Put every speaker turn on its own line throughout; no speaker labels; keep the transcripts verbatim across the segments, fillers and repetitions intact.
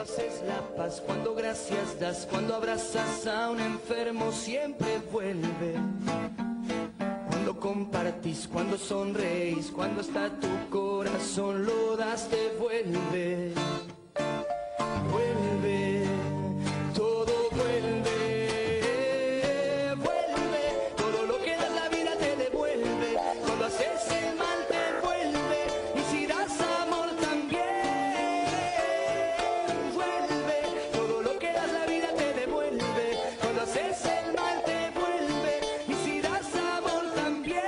Cuando haces la paz, cuando gracias das, cuando abrazas a un enfermo siempre vuelve. Cuando compartís, cuando sonreís, cuando está tu corazón, lo das, te vuelve. Vuelve, todo vuelve, vuelve, todo lo que da la vida te devuelve. Cuando haces el mal te vuelve, y si das amor también, vuelve, todo lo que das la vida te devuelve. Cuando haces el mal te vuelve, y si das amor también.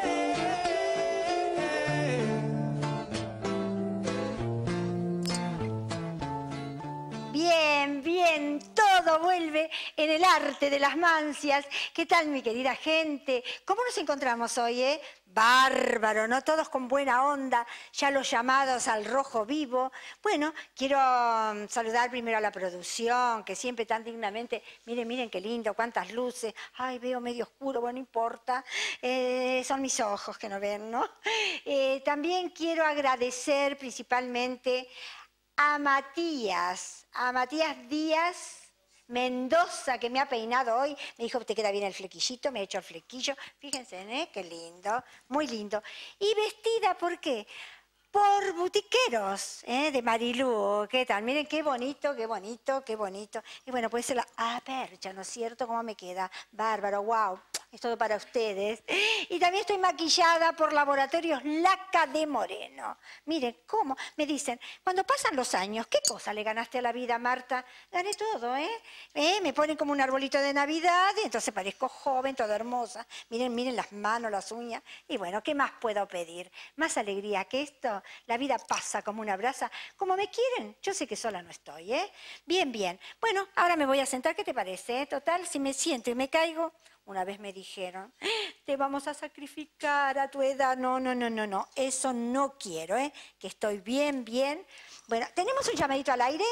Bien, bien, todo vuelve en el arte de las mancias. ¿Qué tal, mi querida gente? ¿Cómo nos encontramos hoy, eh? Bárbaro, ¿no? Todos con buena onda, ya los llamados al rojo vivo. Bueno, quiero um, saludar primero a la producción, que siempre tan dignamente, miren, miren qué lindo, cuántas luces. Ay, veo medio oscuro, bueno, no importa. Eh, son mis ojos que no ven, ¿no? Eh, también quiero agradecer principalmente a Matías, a Matías Díaz Mendoza, que me ha peinado hoy. Me dijo, te queda bien el flequillito, me ha hecho el flequillo. Fíjense, ¿eh? Qué lindo, muy lindo. Y vestida, ¿por qué? Por Boutiqueros, ¿eh? De Marilú. ¿Qué tal? Miren qué bonito, qué bonito, qué bonito. Y bueno, puede ser la ah, percha, ¿no es cierto? ¿Cómo me queda? Bárbaro, wow. Es todo para ustedes. Y también estoy maquillada por Laboratorios Laca de Moreno. Miren, ¿cómo? Me dicen, cuando pasan los años, ¿qué cosa le ganaste a la vida, Marta? Gané todo, ¿eh? ¿Eh? Me ponen como un arbolito de Navidad y entonces parezco joven, toda hermosa. Miren, miren las manos, las uñas. Y bueno, ¿qué más puedo pedir? Más alegría que esto. La vida pasa como una brasa. Como me quieren, yo sé que sola no estoy, ¿eh? Bien, bien. Bueno, ahora me voy a sentar. ¿Qué te parece? Total, si me siento y me caigo... Una vez me dijeron, te vamos a sacrificar a tu edad. No, no, no, no, no. Eso no quiero, ¿eh? Que estoy bien, bien. Bueno, ¿tenemos un llamadito al aire?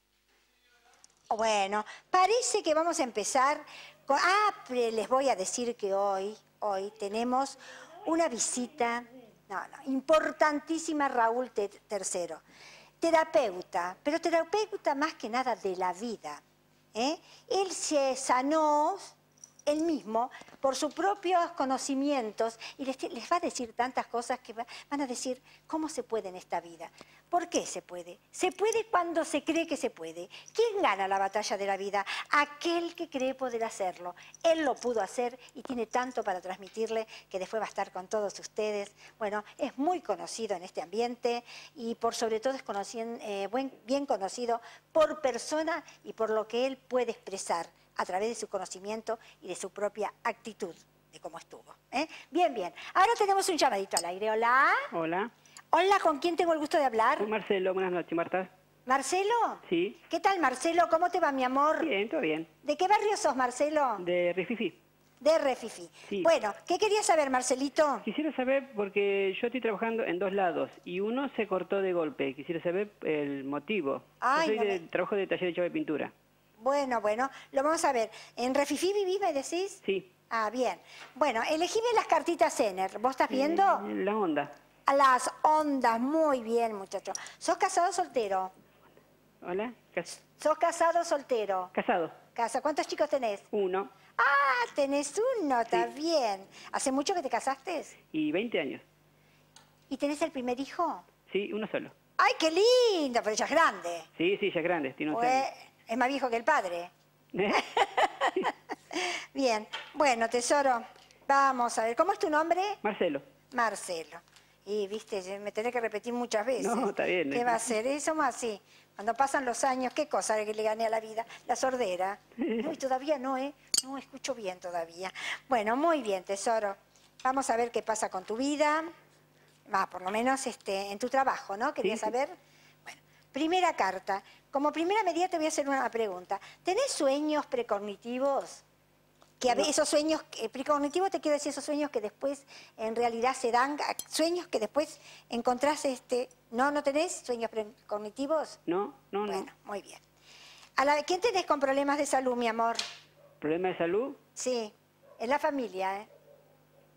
Bueno, parece que vamos a empezar con... Ah, les voy a decir que hoy, hoy tenemos una visita, no, no, importantísima, Raúl Tercero. Terapeuta, pero terapeuta más que nada de la vida, ¿eh? Él se sanó... él mismo, por sus propios conocimientos, y les, les va a decir tantas cosas que va, van a decir, ¿cómo se puede en esta vida? ¿Por qué se puede? Se puede cuando se cree que se puede. ¿Quién gana la batalla de la vida? Aquel que cree poder hacerlo. Él lo pudo hacer y tiene tanto para transmitirle que después va a estar con todos ustedes. Bueno, es muy conocido en este ambiente y por sobre todo es conocido, eh, buen, bien conocido por persona y por lo que él puede expresar a través de su conocimiento y de su propia actitud de cómo estuvo, ¿eh? Bien, bien. Ahora tenemos un llamadito al aire. Hola.
Hola.
Hola, ¿con quién tengo el gusto de hablar?
Con Marcelo, buenas noches, Marta.
¿Marcelo?
Sí.
¿Qué tal, Marcelo? ¿Cómo te va, mi amor?
Bien, todo bien.
¿De qué barrio sos, Marcelo?
De Rififi.
De Refifi.
Sí.
Bueno, ¿qué querías saber, Marcelito?
Quisiera saber, porque yo estoy trabajando en dos lados y uno se cortó de golpe. Quisiera saber el motivo.
Ay,
yo soy
no
de
me...
trabajo de taller de chapa de pintura.
Bueno, bueno, lo vamos a ver. ¿En Refifi vivís, me decís?
Sí.
Ah, bien. Bueno, elegime las cartitas Zener. ¿Vos estás viendo?
Eh, la onda.
A las ondas, muy bien, muchacho. ¿Sos casado o soltero?
Hola. Cas
¿Sos casado o soltero?
Casado.
Casa. ¿Cuántos chicos tenés?
Uno.
Ah, tenés uno, está
Sí.
bien. ¿Hace mucho que te casaste?
Y veinte años.
¿Y tenés el primer hijo?
Sí, uno solo.
¡Ay, qué lindo! Pero ya es grande.
Sí, sí, ya es grande, tiene once
Pues,
años.
es más viejo que el padre.
¿Eh?
Bien. Bueno, tesoro, vamos a ver. ¿Cómo es tu nombre?
Marcelo.
Marcelo. Y, viste, me tenés que repetir muchas veces.
No, está bien.
¿Qué
¿eh?
va a ser? Eh, Somos así. Cuando pasan los años, ¿qué cosa que le gané a la vida? La sordera. No, y todavía no, ¿eh? No escucho bien todavía. Bueno, muy bien, tesoro. Vamos a ver qué pasa con tu vida. Va, por lo menos este, en tu trabajo, ¿no? Quería
Sí, sí.
saber. Bueno, primera carta. Como primera medida te voy a hacer una pregunta. ¿Tenés sueños precognitivos? Que a veces esos sueños eh, precognitivos, te quiero decir, esos sueños que después en realidad se dan, sueños que después encontrás, este, ¿no? ¿No tenés sueños precognitivos?
No, no,
Bueno,
no.
muy bien. A la, ¿quién tenés con problemas de salud, mi amor?
¿Problema de salud?
Sí, en la familia, ¿eh?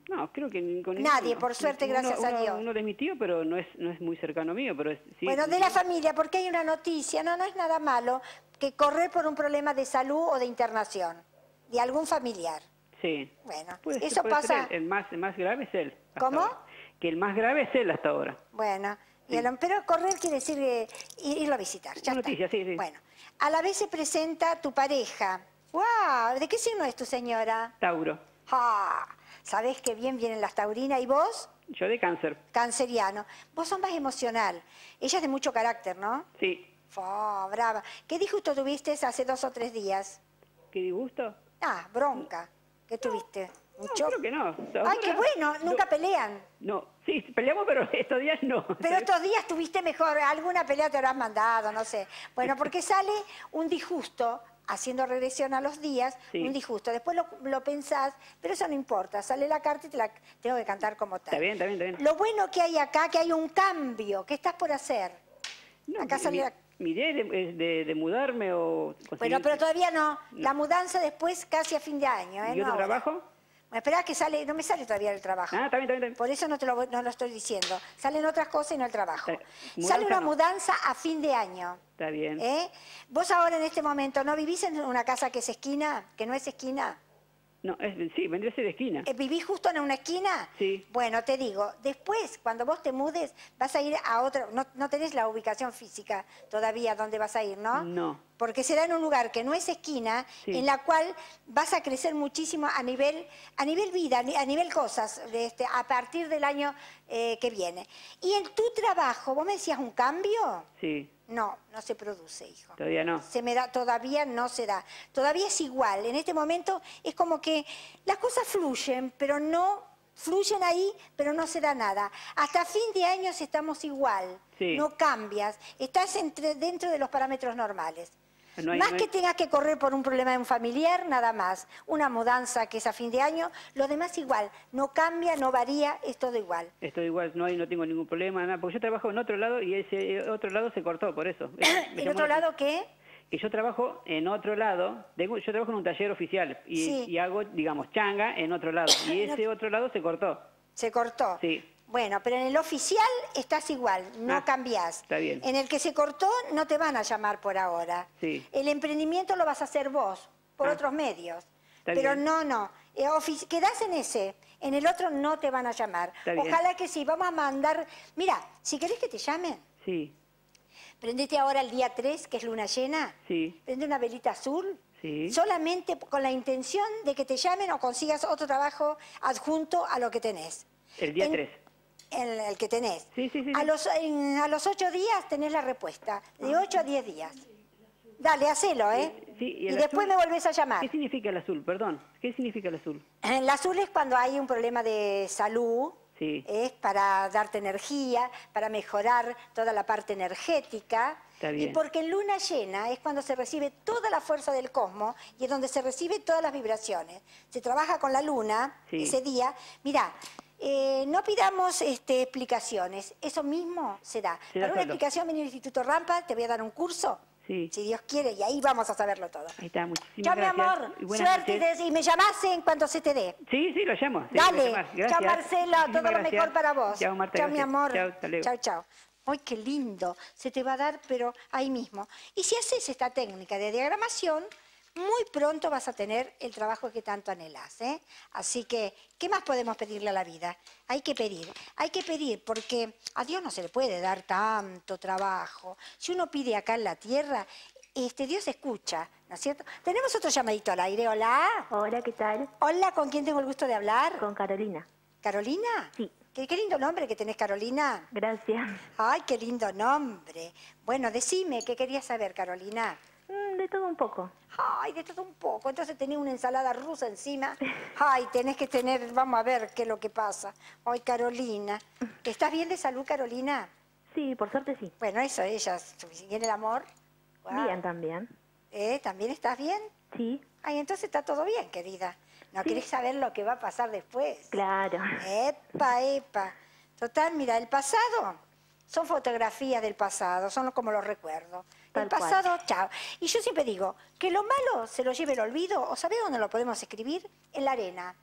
No, creo que ni con
Nadie,
ninguno.
por suerte,
Uno-
gracias a
uno-
Dios.
Uno de mi tío, pero no es, no es muy cercano mío, pero es... Sí,
Bueno, de la familia, porque hay una noticia, no, no es nada malo, que correr por un problema de salud o de internación, de algún familiar.
Sí.
Bueno,
Puede ser-
eso
puede ser
pasa...
él. El más, el más grave es él. hasta
¿Cómo?
ahora. Que el más grave es él hasta ahora.
Bueno, y
Sí.
el- pero correr quiere decir eh, ir- irlo a visitar. Ya
Una
está.
noticia, sí, sí.
Bueno, a la vez se presenta tu pareja. ¡Wow! ¿De qué signo es tu señora?
Tauro.
¡Ah! ¿Sabés qué bien vienen las taurinas? ¿Y vos?
Yo de cáncer.
Canceriano. Vos sos más emocional. Ella es de mucho carácter, ¿no?
Sí.
¡Oh, brava! ¿Qué disgusto tuviste hace dos o tres días?
¿Qué disgusto?
Ah, bronca. ¿Qué tuviste? ¿Un
No,
choque?
creo que no.
¡Ay, qué bueno! Nunca
No,
pelean.
no. Sí, peleamos, pero estos días no.
Pero estos días tuviste mejor, alguna pelea te habrás mandado, no sé. Bueno, porque sale un disgusto, haciendo regresión a los días,
Sí.
un disgusto. Después lo, lo pensás, pero eso no importa. Sale la carta y te la tengo que cantar como tal.
Está bien, está bien, está bien.
Lo bueno que hay acá, que hay un cambio, que estás por hacer.
No,
acá
mi-
sale
mi,
la-
mi idea es de, es de- de mudarme o... conseguir-
Bueno, pero todavía no. La mudanza después casi a fin de año. ¿eh?
¿Y
No
otro
ahora.
trabajo?
Bueno, esperá que sale, no me sale todavía el trabajo.
Ah, está bien, está bien, está bien.
Por eso no te lo, voy- no lo estoy diciendo. Salen otras cosas y no el trabajo.
Está bien.
Sale
Mudanza
una
no.
mudanza a fin de año.
Está bien.
¿Eh? Vos ahora en este momento, ¿no vivís en una casa que es esquina, que no es esquina?
No, es, sí, vendría a ser de esquina.
Eh, ¿Vivís justo en una esquina?
Sí.
Bueno, te digo, después, cuando vos te mudes, vas a ir a otra... No, no tenés la ubicación física todavía donde vas a ir, ¿no?
No.
Porque será en un lugar que no es esquina,
Sí.
en la cual vas a crecer muchísimo a nivel, a nivel vida, a ni- a nivel cosas, de este, a partir del año eh, que viene. Y en tu trabajo, ¿vos me decías un cambio?
Sí,
No, no se produce, hijo.
todavía no.
Se me da, todavía no se da. Todavía es igual. En este momento es como que las cosas fluyen, pero no fluyen ahí, pero no se da nada. Hasta fin de año estamos igual.
Sí.
No cambias. Estás entre, dentro de los parámetros normales.
No hay-
más
no
que
hay-
tengas que correr por un problema de un familiar, nada más. Una mudanza que es a fin de año, lo demás igual. No cambia, no varía, es todo igual.
Estoy igual, no hay, no tengo ningún problema, nada, porque yo trabajo en otro lado y ese otro lado se cortó, por eso. Me
¿En
llamó
otro
la-
lado qué?
Que yo trabajo en otro lado, tengo- yo trabajo en un taller oficial y,
Sí.
y hago, digamos, changa en otro lado. Y ese otro lado se cortó.
Se cortó.
Sí.
Bueno, pero en el oficial estás igual, no
Ah,
cambiás.
está bien.
En el que se cortó no te van a llamar por ahora.
Sí.
El emprendimiento lo vas a hacer vos, por
Ah,
otros medios.
está
Pero
bien.
no, no. Eh, ofici- quedás en ese, en el otro no te van a llamar.
Está bien.
Ojalá que sí, vamos a mandar... Mira, si querés que te llamen,
Sí,
prendete ahora el día tres, que es luna llena.
sí,
Prende una velita azul.
Sí.
Solamente con la intención de que te llamen o consigas otro trabajo adjunto a lo que tenés.
el día
En-
tres.
El, el que tenés.
Sí, sí, sí,
A
sí.
los, en- a los ocho días tenés la respuesta. De ocho a diez días. Dale, hacelo, ¿eh?
Sí,
y
el
después
azul-
me volvés a llamar.
¿Qué significa el azul? Perdón, ¿qué significa el azul?
El azul es cuando hay un problema de salud.
Sí.
Es para darte energía, para mejorar toda la parte energética.
Está bien.
Y porque en luna llena es cuando se recibe toda la fuerza del cosmos y es donde se recibe todas las vibraciones. Se trabaja con la luna
Sí.
ese día. Mirá, eh, no pidamos este, explicaciones, eso mismo se da.
Se da
Para una
solo.
explicación viene el Instituto Rampa, te voy a dar un curso,
Sí.
si Dios quiere, y ahí vamos a saberlo todo.
Ahí está, muchísimas
Chao, mi
gracias.
amor,
Y buenas
suerte y,
noches.
des- y me llamás en cuanto se te dé.
Sí, sí, lo llamo. Sí, lo voy a
Dale,
llamar. Gracias.
chao Marcela, todo
Muchísimas
lo
gracias.
mejor para vos.
Chao, Marta.
Chao, mi
gracias.
amor.
Chao, hasta luego.
Chao, chao. Ay, qué lindo. Se te va a dar, pero ahí mismo. Y si haces esta técnica de diagramación, muy pronto vas a tener el trabajo que tanto anhelás, ¿eh? Así que, ¿qué más podemos pedirle a la vida? Hay que pedir, hay que pedir, porque a Dios no se le puede dar tanto trabajo. Si uno pide acá en la tierra, este, Dios escucha, ¿no es cierto? Tenemos otro llamadito al aire, hola.
Hola, ¿qué tal?
Hola, ¿con quién tengo el gusto de hablar?
Con Carolina.
¿Carolina?
Sí.
Qué, qué lindo nombre que tenés, Carolina.
Gracias.
Ay, qué lindo nombre. Bueno, decime, ¿qué querías saber, Carolina?
Mm, de todo un poco.
Ay, de todo un poco. Entonces tenés una ensalada rusa encima. Ay, tenés que tener, vamos a ver qué es lo que pasa. Ay, Carolina. ¿Estás bien de salud, Carolina?
Sí, por suerte sí.
Bueno, eso, ella, si viene el amor. Guau.
Bien también.
¿Eh? ¿También estás bien?
Sí,
Ay, entonces está todo bien, querida. ¿No
Sí.
querés saber lo que va a pasar después?
claro.
Epa, epa. Total, mira, el pasado son fotografías del pasado, son como los recuerdos.
Tal
El pasado, chao. Y yo siempre digo, que lo malo se lo lleve el olvido, o ¿sabés dónde lo podemos escribir? En la arena.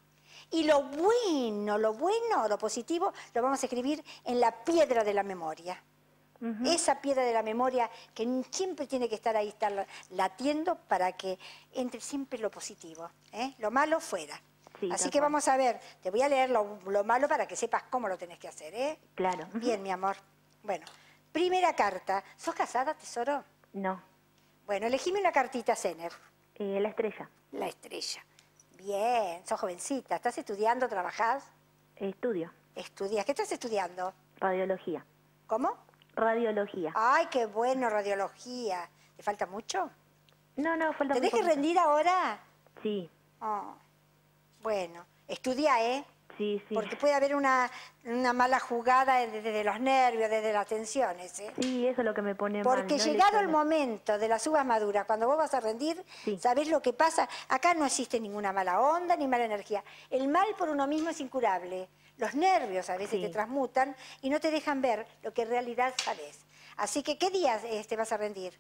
Y lo bueno, lo bueno, lo positivo, lo vamos a escribir en la piedra de la memoria. Uh-huh. Esa piedra de la memoria que siempre tiene que estar ahí, estar latiendo para que entre siempre lo positivo, ¿eh? Lo malo fuera. Sí, así que vamos a ver, te voy a leer lo, lo malo para que sepas cómo lo tenés que hacer, ¿eh?
Claro.
Bien, mi amor. Bueno, primera carta. ¿Sos casada, tesoro?
No.
Bueno, elegime una cartita, Zener.
Eh, la estrella.
La estrella. Bien, sos jovencita. ¿Estás estudiando, trabajás?
Estudio.
¿Estudias? ¿Qué estás estudiando?
Radiología.
¿Cómo?
Radiología.
Ay, qué bueno, radiología. ¿Te falta mucho?
No, no, falta
¿Tenés que rendir ahora?
Sí.
Oh. Bueno, estudia, ¿eh?
Sí, sí.
Porque puede haber una, una mala jugada desde, desde los nervios, desde las tensiones, ¿eh?
Sí, eso es lo que me pone
Porque
mal. Porque
¿no? llegado el momento de las uvas maduras, cuando vos vas a rendir, sí. ¿Sabés lo que pasa? Acá no existe ninguna mala onda ni mala energía. El mal por uno mismo es incurable. Los nervios a veces sí. te transmutan y no te dejan ver lo que en realidad sabés. Así que, ¿qué días este, vas a rendir?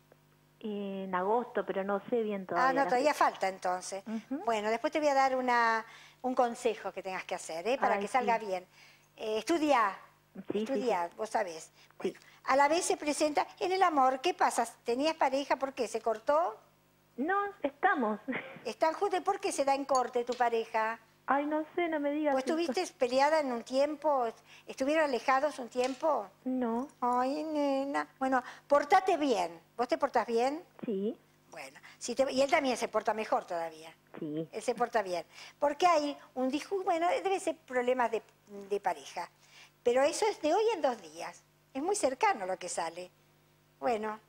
En agosto, pero no sé bien todavía.
Ah, no, todavía falta entonces. Uh-huh. Bueno, después te voy a dar una, un consejo que tengas que hacer, ¿eh? Para Ay, que salga sí. bien. Eh, estudia, sí, estudia, sí, sí. Vos sabés. Bueno, sí. A la vez se presenta en el amor. ¿Qué pasa? ¿Tenías pareja? ¿Por qué? ¿Se cortó?
No, estamos.
¿Están juntos? ¿Por qué se da en corte tu pareja?
Ay, no sé, no me digas.
¿Pues estuviste peleada en un tiempo? ¿Estuvieron alejados un tiempo?
No.
Ay, nena. Bueno, portate bien. ¿Vos te portás bien?
Sí.
Bueno, si te... y él también se porta mejor todavía.
Sí.
Él se porta bien. Porque hay un disgusto, bueno, debe ser problemas de, de pareja. Pero eso es de hoy en dos días. Es muy cercano lo que sale. Bueno,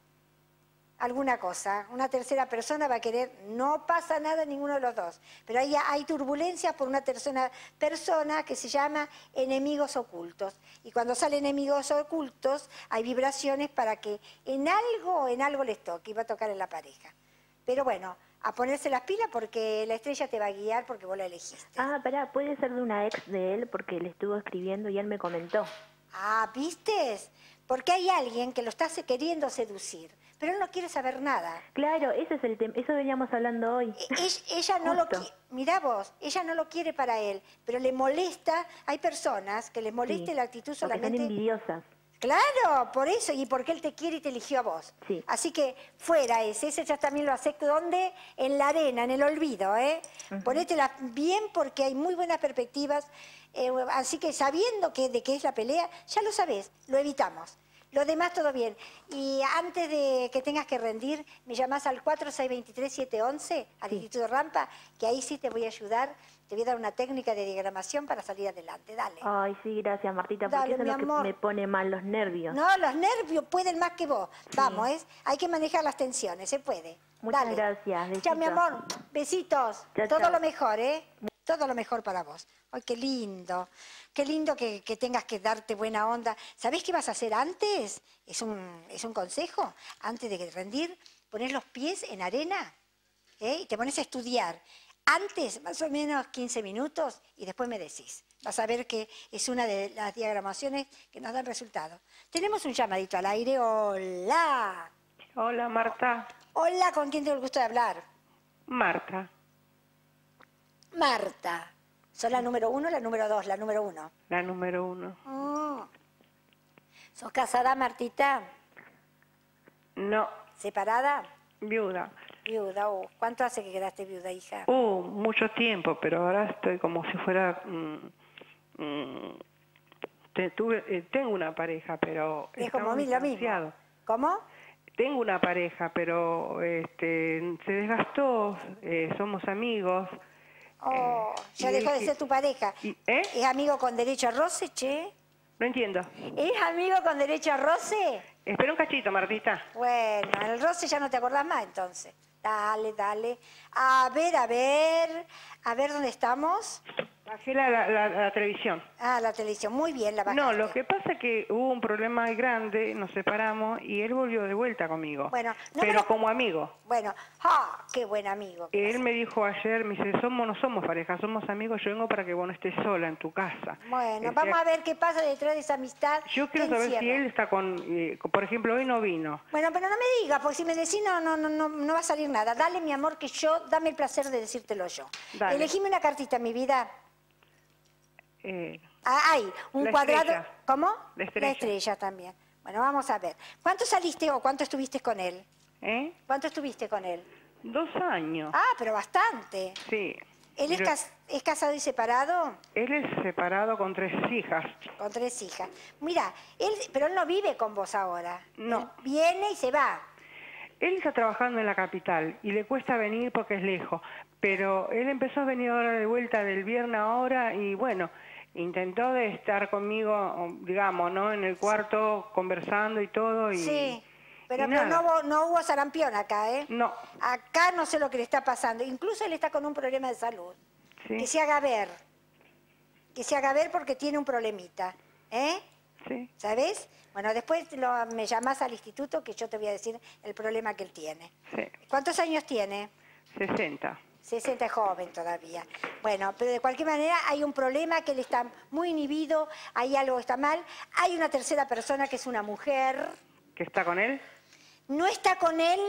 alguna cosa. Una tercera persona va a querer, no pasa nada en ninguno de los dos. Pero ahí hay turbulencias por una tercera persona que se llama enemigos ocultos. Y cuando salen enemigos ocultos, hay vibraciones para que en algo, en algo les toque, y va a tocar en la pareja. Pero bueno, a ponerse las pilas porque la estrella te va a guiar porque vos la elegiste.
Ah, pará, puede ser de una ex de él porque le estuvo escribiendo y él me comentó.
Ah, ¿viste? Porque hay alguien que lo está queriendo seducir, pero él no quiere saber nada.
Claro, ese es el tema, eso veníamos hablando hoy.
E ella no Justo. lo quiere, mirá vos, ella no lo quiere para él, pero le molesta, hay personas que les molesta sí, la actitud solamente...
Porque son envidiosas.
Claro, por eso, y porque él te quiere y te eligió a vos.
Sí.
Así que fuera ese, ese ya también lo acepto. ¿Dónde? En la arena, en el olvido, ¿eh? Uh-huh. Ponétela bien porque hay muy buenas perspectivas. Eh, así que sabiendo que, de qué es la pelea, ya lo sabés, lo evitamos. Lo demás todo bien. Y antes de que tengas que rendir, me llamás al cuatro seis dos tres siete uno uno, al sí. Instituto Rampa, que ahí sí te voy a ayudar. Te voy a dar una técnica de diagramación para salir adelante. Dale.
Ay, sí, gracias, Martita, porque
Dale,
eso es lo
amor.
que me pone mal, los nervios.
No, los nervios pueden más que vos. Sí. Vamos, ¿eh? Hay que manejar las tensiones, se puede.
Muchas
Dale.
gracias. Besitos.
Chao, mi amor. Besitos.
Chao,
Todo
chao.
lo mejor, ¿eh? Todo lo mejor para vos. Ay, qué lindo. Qué lindo que, que tengas que darte buena onda. ¿Sabés qué vas a hacer antes? Es un, es un consejo. Antes de rendir, pones los pies en arena, ¿eh? Y te pones a estudiar. Antes, más o menos quince minutos, y después me decís. Vas a ver que es una de las diagramaciones que nos dan resultado. Tenemos un llamadito al aire. Hola.
Hola, Marta.
Hola, ¿con quién tengo el gusto de hablar?
Marta.
Marta. ¿Sos la número uno o la número dos? La número uno.
La número uno.
Oh. ¿Sos casada, Martita?
No.
¿Separada?
Viuda.
Viuda. Oh. ¿Cuánto hace que quedaste viuda, hija?
Uh, mucho tiempo, pero ahora estoy como si fuera... Mm, mm, te, tuve, eh, tengo una pareja, pero...
Es como mí, lo mismo. ¿Cómo?
Tengo una pareja, pero este, se desgastó, eh, somos amigos.
Oh, eh, ya dejó de ser tu pareja.
Y, ¿eh?
¿Es amigo con derecho a roce, che?
No entiendo.
¿Es amigo con derecho a roce?
Espera un cachito, Martita.
Bueno, el roce ya no te acordás más, entonces. Dale, dale. A ver, a ver. A ver dónde estamos.
Bajé la, la, la, la televisión.
Ah, la televisión. Muy bien, la bajaste.
No, lo que pasa es que hubo un problema grande, nos separamos y él volvió de vuelta conmigo.
Bueno, no,
pero
pero
como amigo.
Bueno, ¡ah! ¡Qué buen amigo!
Él me dijo ayer, me dice, somos, no somos pareja, somos amigos, yo vengo para que vos no estés sola en tu casa.
Bueno,
o
vamos
sea,
a ver qué pasa detrás de esa amistad.
Yo quiero saber
encierra.
si él está con, eh, por ejemplo, hoy no vino.
Bueno, pero no me digas, porque si me decís no, no, no, no, no va a salir nada. Dale, mi amor, que yo, dame el placer de decírtelo yo.
Dale.
Elegime una cartita, mi vida.
Eh,
Ah, hay un
la
cuadrado.
estrella.
¿Cómo?
La estrella.
La estrella también. Bueno, vamos a ver. ¿Cuánto saliste o cuánto estuviste con él?
¿Eh?
¿Cuánto estuviste con él?
Dos años.
Ah, pero bastante.
Sí.
¿Él es,
Pero
cas- es casado y separado?
él es separado con tres hijas.
Con tres hijas. Mira, él, pero él no vive con vos ahora.
No.
Él viene y se va.
Él está trabajando en la capital y le cuesta venir porque es lejos, pero él empezó a venir ahora de vuelta del viernes ahora y bueno, intentó de estar conmigo, digamos, ¿no? En el cuarto conversando y todo y...
Sí, pero,
y
pero
nada.
no, hubo, no hubo sarampión acá, ¿eh?
No.
Acá no sé lo que le está pasando. Incluso él está con un problema de salud.
Sí.
Que se haga ver. Que se haga ver porque tiene un problemita. ¿Eh?
Sí.
¿Sabes? Bueno, después lo- me llamás al instituto que yo te voy a decir el problema que él tiene.
Sí.
¿Cuántos años tiene?
sesenta.
sesenta es joven todavía. Bueno, pero de cualquier manera hay un problema que él está muy inhibido, hay algo que está mal. Hay una tercera persona que es una mujer.
¿Que está con él?
No está con él,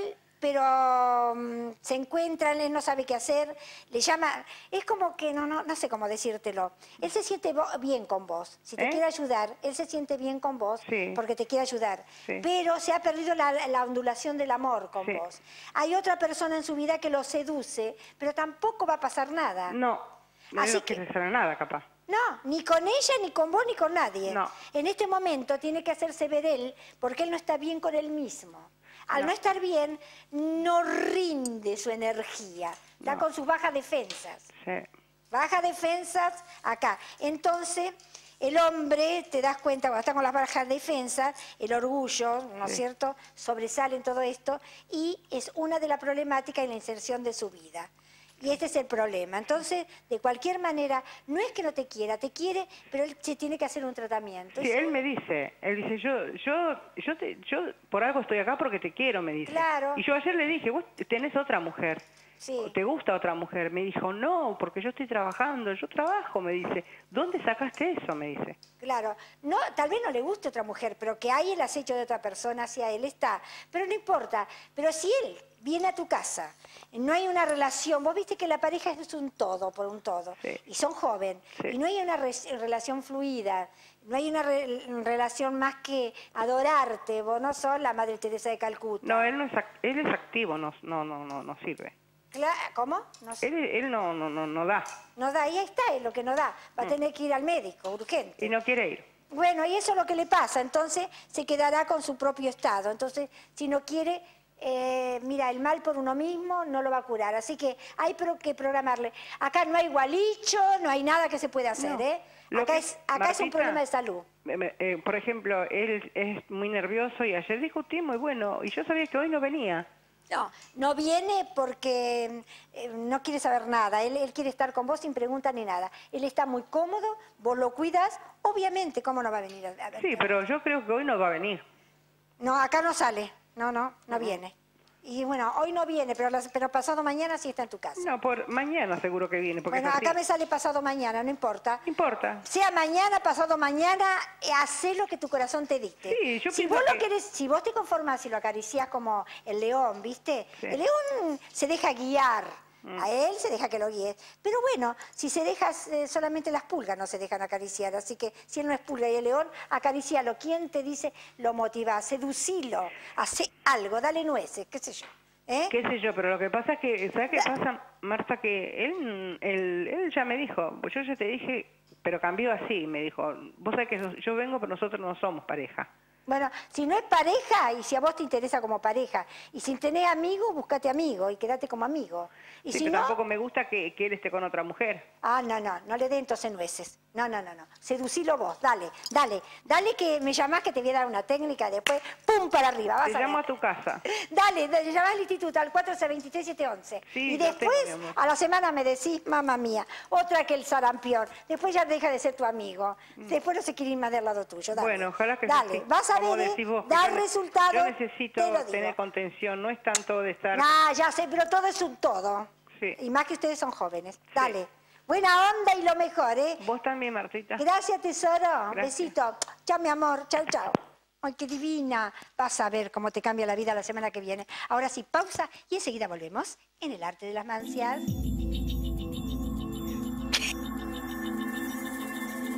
pero mm, se encuentran, él no sabe qué hacer, le llama, es como que, no, no, no sé cómo decírtelo, él se siente vo- bien con vos, si te
¿Eh?
quiere ayudar, él se siente bien con vos
Sí.
porque te quiere ayudar,
Sí.
pero se ha perdido la, la ondulación del amor con
Sí.
vos. Hay otra persona en su vida que lo seduce, pero tampoco va a pasar nada.
No. No
Así
no
que-
quiere hacer nada, capaz.
No, ni con ella, ni con vos, ni con nadie.
No.
En este momento tiene que hacerse ver él, porque él no está bien con él mismo. Al no,
No.
estar bien, no rinde su energía. Está
No.
con sus bajas defensas.
Sí.
Bajas defensas acá. Entonces, el hombre, te das cuenta, cuando está con las bajas defensas, el orgullo, ¿no es
Sí.
cierto?, sobresale en todo esto y es una de las problemáticas en la inserción de su vida. Y este es el problema. Entonces, de cualquier manera, no es que no te quiera, te quiere, pero él se tiene que hacer un tratamiento.
Sí,
Eso-
él me dice, él dice, yo, yo, yo, te, yo por algo estoy acá porque te quiero, me dice.
Claro.
Y yo ayer le dije, vos tenés otra mujer,
Sí.
¿te gusta otra mujer? Me dijo, no, porque yo estoy trabajando, yo trabajo, me dice. ¿Dónde sacaste eso? Me dice.
Claro, no, tal vez no le guste otra mujer, pero que hay el acecho de otra persona hacia él está. Pero no importa, pero si él viene a tu casa, no hay una relación, vos viste que la pareja es un todo por un todo,
Sí.
y son jóvenes,
Sí.
y no hay una re- relación fluida, no hay una re- relación más que adorarte, vos no sos la Madre Teresa de Calcuta.
No, él no es, ac- él es activo, no, no, no, no, no sirve.
Cla- ¿Cómo? No sé.
Él, él no, no, no, no da
No da, y ahí está, es lo que no da, va a tener que ir al médico, urgente.
y no quiere ir.
Bueno, y eso es lo que le pasa, entonces se quedará con su propio estado. Entonces, si no quiere, eh, mira, el mal por uno mismo no lo va a curar. Así que hay pro- que programarle. Acá no hay gualicho, no hay nada que se pueda hacer,
No.
¿eh?
Lo
Acá,
que-
es, acá es un
Martita,
problema de salud.
Me- me- eh, por ejemplo, él es muy nervioso y ayer discutimos y bueno, y yo sabía que hoy no venía.
No, no viene porque eh, no quiere saber nada. Él, él quiere estar con vos sin preguntas ni nada. Él está muy cómodo, vos lo cuidas. Obviamente, ¿cómo no va a venir a, a verte?
Sí, pero yo creo que hoy no va a venir.
No, acá no sale. No, no, no viene. Y bueno, hoy no viene, pero, las- pero pasado mañana sí está en tu casa.
No, por mañana seguro que viene, porque
Bueno,
es así.
acá me sale pasado mañana, no importa.
No importa.
Sea mañana, pasado mañana, eh, hacé lo que tu corazón te dicte.
Sí, yo
si
pienso
vos lo
que-
querés, si vos te conformás y lo acariciás como el león, ¿viste?
Sí.
El león se deja guiar.
Mm.
A él se deja que lo guíes. Pero bueno, si se deja, eh, solamente las pulgas no se dejan acariciar. Así que si él no es pulga y el león, acaricialo. ¿Quién te dice? Lo motiva, seducilo, hace algo, dale nueces, qué sé yo. ¿Eh?
Qué sé yo, pero lo que pasa es que, ¿sabes qué pasa, Marta? Que él, él, él ya me dijo, pues yo ya te dije, pero cambió así, me dijo, vos sabés que yo- yo vengo, pero nosotros no somos pareja.
Bueno, si no es pareja y si a vos te interesa como pareja, y si tenés amigos, buscate amigo y quédate como amigo. Y
Sí,
si
pero
no,
tampoco me gusta que, que él esté con otra mujer.
ah, no, no, no le dé entonces nueces. No, no, no, no. Seducilo vos, dale, dale. Dale que me llamás que te voy a dar una técnica, después, pum, para arriba, vas
Te
a
llamo
ver.
a tu casa.
Dale, dale, llamás al instituto al cuatro seis tres siete once.
Sí,
y
lo
después,
tengo, mi amor.
a la semana me decís, mamá mía, otra que el sarampión. Después ya deja de ser tu amigo. Después no se quiere ir más del lado tuyo. Dale.
Bueno, ojalá que
Dale,
sí.
vas a
Como
ver,
decís
¿eh?
vos, que
dar
yo ne-
resultados.
Yo necesito
te lo digo.
tener contención, no es tanto de estar...
Ah, ya sé, pero todo es un todo.
Sí.
Y más que ustedes son jóvenes. Dale. Buena onda y lo mejor, ¿eh?
Vos también, Martita.
Gracias, tesoro.
Gracias.
Besito. Chao, mi amor. Chao, chao. Ay, qué divina. Vas a ver cómo te cambia la vida la semana que viene. Ahora sí, pausa y enseguida volvemos en el arte de las mancias.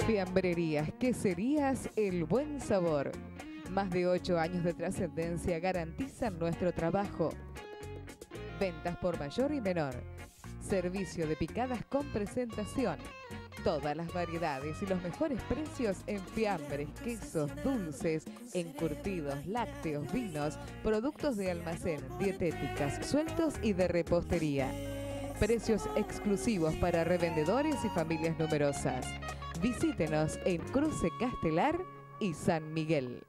Fiambrerías, queserías, el buen sabor. Más de ocho años de trascendencia garantizan nuestro trabajo. Ventas por mayor y menor. Servicio de picadas con presentación. Todas las variedades y los mejores precios en fiambres, quesos, dulces, encurtidos, lácteos, vinos, productos de almacén, dietéticas, sueltos y de repostería. Precios exclusivos para revendedores y familias numerosas. Visítenos en Cruce Castelar y San Miguel.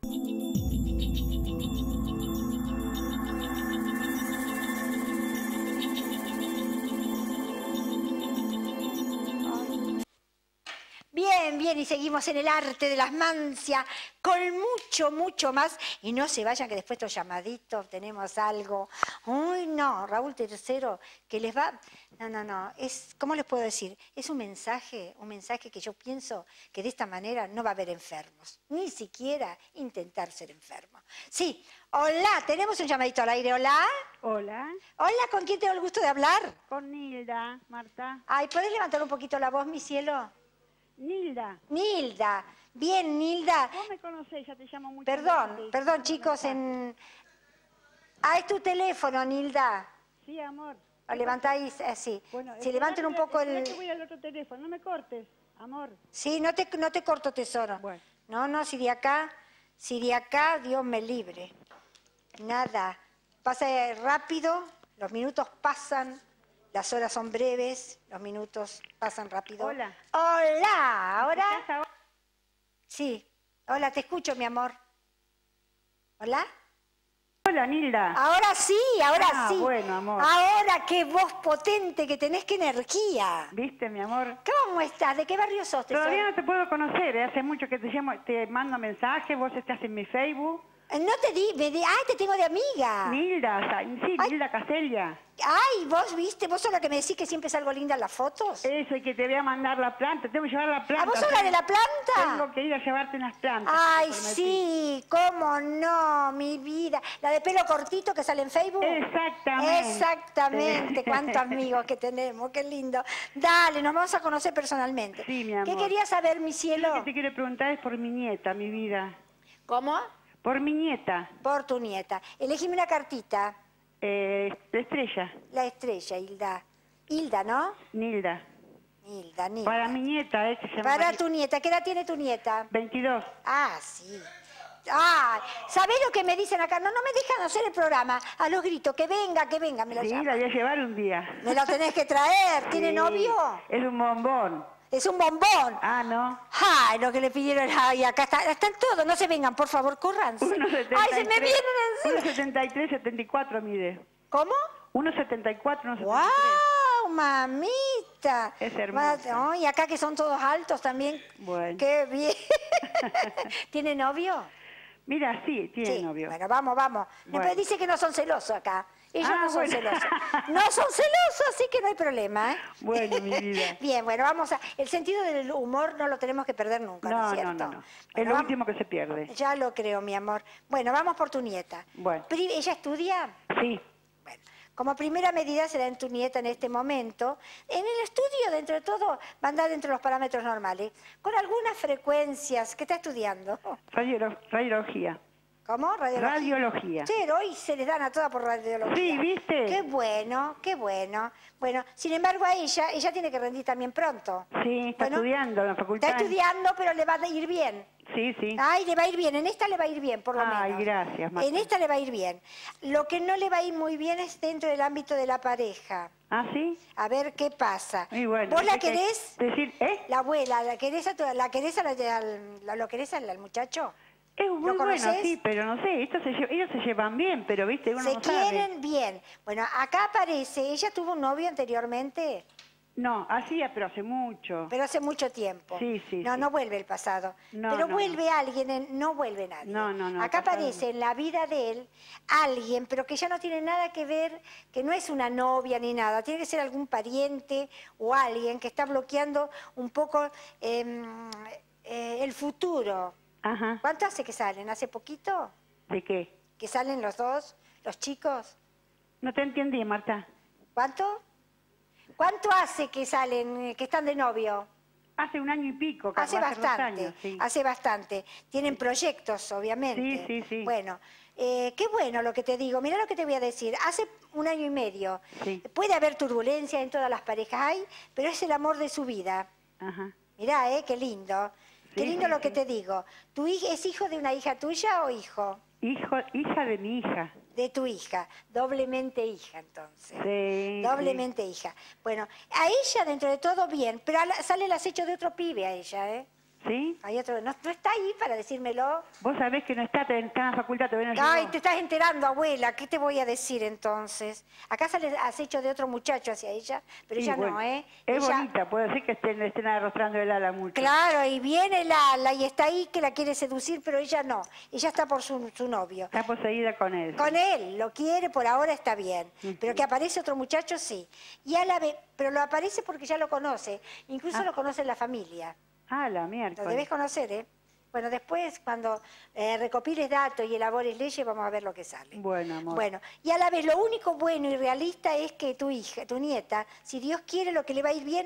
Bien, bien, y seguimos en el arte de las mancias con mucho, mucho más. Y no se vayan, que después los llamaditos tenemos algo. Uy, no, Raúl Tercero, que les va... No, no, no, es, ¿cómo les puedo decir? Es un mensaje, un mensaje que yo pienso que de esta manera no va a haber enfermos. Ni siquiera intentar ser enfermo. Sí, hola, tenemos un llamadito al aire, hola.
Hola.
Hola, ¿con quién tengo el gusto de hablar?
Con Nilda, Marta.
Ay, ¿podés levantar un poquito la voz, mi cielo?
Nilda.
Nilda, bien, Nilda.
Vos me conocés, ya te llamo mucho.
Perdón, perdón, chicos, en... Ah, es tu teléfono, Nilda.
Sí, amor.
Lo levantáis así.
Bueno,
si levanten un poco el...
que voy al otro teléfono, no me cortes, amor.
Sí, no te, no te corto, tesoro.
Bueno.
No, no, si de acá, si de acá, Dios me libre. Nada. Pasa rápido, los minutos pasan, las horas son breves, los minutos pasan rápido.
Hola.
Hola, ¿ahora? Sí. Hola, te escucho, mi amor. ¿Hola?
Hola, Nilda.
Ahora sí, ahora
ah,
sí.
bueno, amor.
Ahora qué voz potente que tenés, qué energía.
¿Viste, mi amor?
¿Cómo estás? ¿De qué barrio sos, tesoro?
Todavía no te puedo conocer, ¿eh? Hace mucho que te llamo, te mando mensajes, vos estás en mi Facebook.
No te di, me di, ay, te tengo de amiga.
Nilda, sí,
Ay.
Nilda Castelia.
Ay, vos viste, vos sos la que me decís que siempre salgo linda en las fotos.
Eso, y que te voy a mandar la planta, tengo que llevar la planta.
¿A vos sos la de la planta?
Tengo que ir a llevarte unas plantas.
Ay, sí, cómo no, mi vida. La de pelo cortito que sale en Facebook.
Exactamente.
Exactamente, cuántos amigos que tenemos, qué lindo. Dale, nos vamos a conocer personalmente.
Sí, mi amor.
¿Qué querías saber, mi
Yo
cielo?
lo que te quiero preguntar es por mi nieta, mi vida.
¿Cómo?
Por mi nieta.
Por tu nieta. Elegime una cartita.
Eh, la estrella.
La estrella, Hilda. Hilda, ¿no?
Nilda.
Hilda, Nilda.
Para mi nieta, eh, que se llama
Para
María-
tu nieta. ¿Qué edad tiene tu nieta?
veintidós.
Ah, sí. Ah, ¿sabés lo que me dicen acá? No, no me dejan hacer el programa. A los gritos, que venga, que venga, me la
Sí,
llaman.
la voy a llevar un día.
Me lo tenés que traer. ¿Tiene
Sí,
novio?
Es un bombón.
Es un bombón.
Ah, ¿no?
Ay, lo que le pidieron. Ay, acá está, están todos. No se vengan, por favor, córranse.
uno
Ay, se me vienen
uno
encima.
setenta y tres, setenta y cuatro mide.
¿Cómo?
uno setenta y cuatro, uno setenta y tres.
¡Wow, mamita!
Es hermosa.
Ma- Y acá que son todos altos también.
Bueno.
¡Qué bien! ¿Tiene novio?
Mira, sí, tiene
Sí.
novio.
Bueno, vamos, vamos.
Bueno.
Me dice que no son celosos acá. Ellos
Ah,
no son
bueno.
celosos. No son celosos, así que no hay problema, ¿eh?
Bueno, mi vida.
Bien, bueno, vamos a... El sentido del humor no lo tenemos que perder nunca, ¿no,
No,
es
no,
cierto?
no, no. Es
Bueno,
lo
vamos-
último que se pierde.
Ya lo creo, mi amor. Bueno, vamos por tu nieta.
Bueno.
Pri- ¿Ella estudia?
Sí.
Bueno, como primera medida será en tu nieta en este momento. En el estudio, dentro de todo, va a andar dentro de los parámetros normales, con algunas frecuencias. ¿Qué está estudiando?
Radiolo- radiología.
¿Cómo? Radiología.
Radiología.
Sí, hoy se les dan a todas por radiología.
Sí, ¿viste?
Qué bueno, qué bueno. Bueno, sin embargo, a ella, ella tiene que rendir también pronto.
Sí, está
Bueno,
estudiando en la facultad.
Está estudiando, pero le va a ir bien.
Sí, sí.
Ay, le va a ir bien. En esta le va a ir bien, por lo
Ay,
menos.
gracias, Marta.
En esta le va a ir bien. Lo que no le va a ir muy bien es dentro del ámbito de la pareja.
¿Ah, sí?
A ver qué pasa.
Y bueno,
¿Vos la
hay que
querés?
Decir, ¿eh?
La abuela, ¿la querés a tu- la querés al, al- la- lo querés al, al muchacho?
Es muy
¿Lo
bueno,
conocés?
sí, pero no sé, estos se lle- ellos se llevan bien, pero viste, uno
Se
no
quieren
sabe.
bien. Bueno, acá aparece, ella tuvo un novio anteriormente,
No, hacía, pero hace mucho.
pero hace mucho tiempo.
Sí, sí,
No,
sí.
no vuelve el pasado.
No,
pero
no,
vuelve alguien, en- no vuelve nadie.
No, no, no,
Acá
el pasado
aparece en la vida de él alguien, pero que ya no tiene nada que ver, que no es una novia ni nada. Tiene que ser algún pariente o alguien que está bloqueando un poco em, eh, el futuro.
Ajá.
¿Cuánto hace que salen? ¿Hace poquito?
¿De qué?
¿Que salen los dos, los chicos?
No te entendí, Marta.
¿Cuánto? ¿Cuánto hace que salen, eh, que están de novio?
Hace un año y pico,
Hace
capaz, dos
bastante,
años, sí.
hace bastante. Tienen proyectos, obviamente.
Sí, sí, sí.
Bueno, eh, qué bueno lo que te digo. Mira lo que te voy a decir. Hace un año y medio.
Sí.
Puede haber turbulencia en todas las parejas, hay, pero es el amor de su vida.
Ajá.
Mirá, eh, qué lindo. Qué
Sí,
lindo
sí,
lo que
sí.
te digo. ¿Tu hija es hijo de una hija tuya o hijo?
Hijo, hija de mi hija.
De tu hija, doblemente hija entonces.
Sí,
Doblemente hija. Bueno, a ella dentro de todo bien, pero a la- sale el acecho de otro pibe a ella, ¿eh?
¿Sí?
Hay otro, no, no está ahí para decírmelo.
Vos sabés que no está, está en la facultad, todavía no
Ay,
llegó.
te estás enterando, abuela, ¿qué te voy a decir entonces? Acá sale acecho de otro muchacho hacia ella, pero
Sí,
ella
bueno.
no, ¿eh?
Es
Ella-
bonita, puede ser que estén, estén arrostrando el ala mucho.
Claro, y viene el ala y está ahí que la quiere seducir, pero ella no. Ella está por su, su novio.
Está poseída con él.
Con él, lo quiere, por ahora está bien. Pero que aparece otro muchacho, sí. Y a la vez, pero lo aparece porque ya lo conoce. Incluso
Ah.
lo conoce la familia.
Ah, la
Lo
miércoles.
debes conocer, ¿eh? Bueno, después, cuando eh, recopiles datos y elabores leyes, vamos a ver lo que sale.
Bueno, amor.
Bueno, y a la vez, lo único bueno y realista es que tu hija, tu nieta, si Dios quiere, lo que le va a ir bien,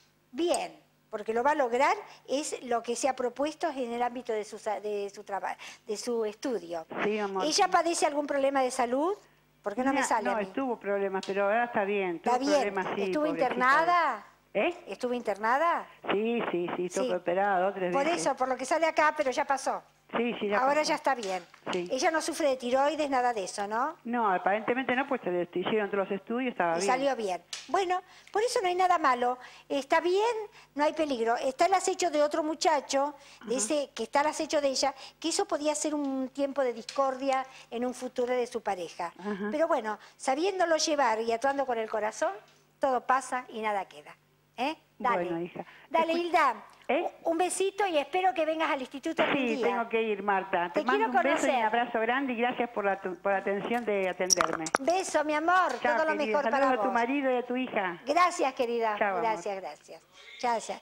bien, porque lo va a lograr, es lo que se ha propuesto en el ámbito de su, sa- de su trabajo, de su estudio.
Sí, amor.
¿Ella padece algún problema de salud? ¿Por qué no me
Mira,
sale
No,
a mí?
estuvo problemas, pero ahora está bien. Tuvo
¿Está bien?
problemas, sí,
¿Estuvo
pobrecita.
internada?
¿Eh?
¿Estuvo internada?
Sí, sí, sí, estuvo
Sí.
operado tres
Por
veces.
eso, por lo que sale acá, pero ya pasó.
Sí, sí, ya
Ahora
pasó.
ya está bien.
Sí.
Ella no sufre de tiroides, nada de eso, ¿no?
No, aparentemente no, pues se le hicieron todos los estudios, estaba
Y
bien.
salió bien. Bueno, por eso no hay nada malo. Está bien, no hay peligro. Está el acecho de otro muchacho, de ese que está el acecho de ella, que eso podía ser un tiempo de discordia en un futuro de su pareja.
Ajá.
Pero bueno, sabiéndolo llevar y actuando con el corazón, todo pasa y nada queda. ¿Eh? Dale.
Bueno, hija.
Dale,
Escu-
Hilda.
¿Eh?
Un besito y espero que vengas al instituto algún
Sí,
día.
tengo que ir, Marta. Te,
Te
mando
quiero
un beso y
conocer.
un abrazo grande y gracias por la, tu- por la atención de atenderme.
Beso, mi amor.
Chao,
todo lo
querida.
mejor
Saludos
para
a tu
vos.
marido y a tu hija.
Gracias, querida.
Chao, amor.
gracias, gracias. Gracias.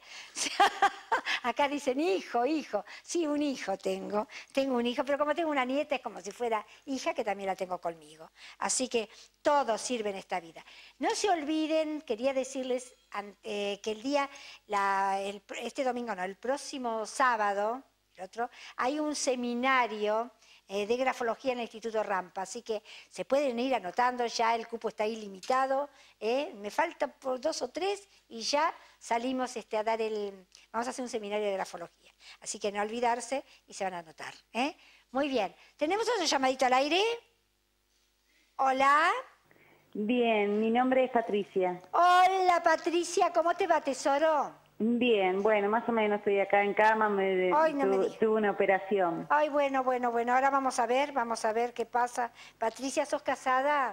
Acá dicen hijo, hijo. Sí, un hijo tengo. Tengo un hijo, pero como tengo una nieta es como si fuera hija que también la tengo conmigo. Así que todo sirve en esta vida. No se olviden, quería decirles an- eh, que el día, la- el- este domingo no, el próximo sábado, el otro, hay un seminario eh, de grafología en el Instituto Rampa, así que se pueden ir anotando, ya el cupo está ilimitado, ¿eh? Me falta por dos o tres y ya salimos este, a dar el, vamos a hacer un seminario de grafología, así que no olvidarse y se van a anotar, ¿eh? Muy bien, ¿tenemos otro llamadito al aire? Hola,
Bien, mi nombre es Patricia.
hola Patricia, ¿cómo te va, tesoro?
Bien, bueno, más o menos estoy acá en cama, me, de-
Ay, no me
tu-
digas.
tuve una operación.
Ay, bueno, bueno, bueno, ahora vamos a ver, vamos a ver qué pasa. Patricia, ¿sos casada?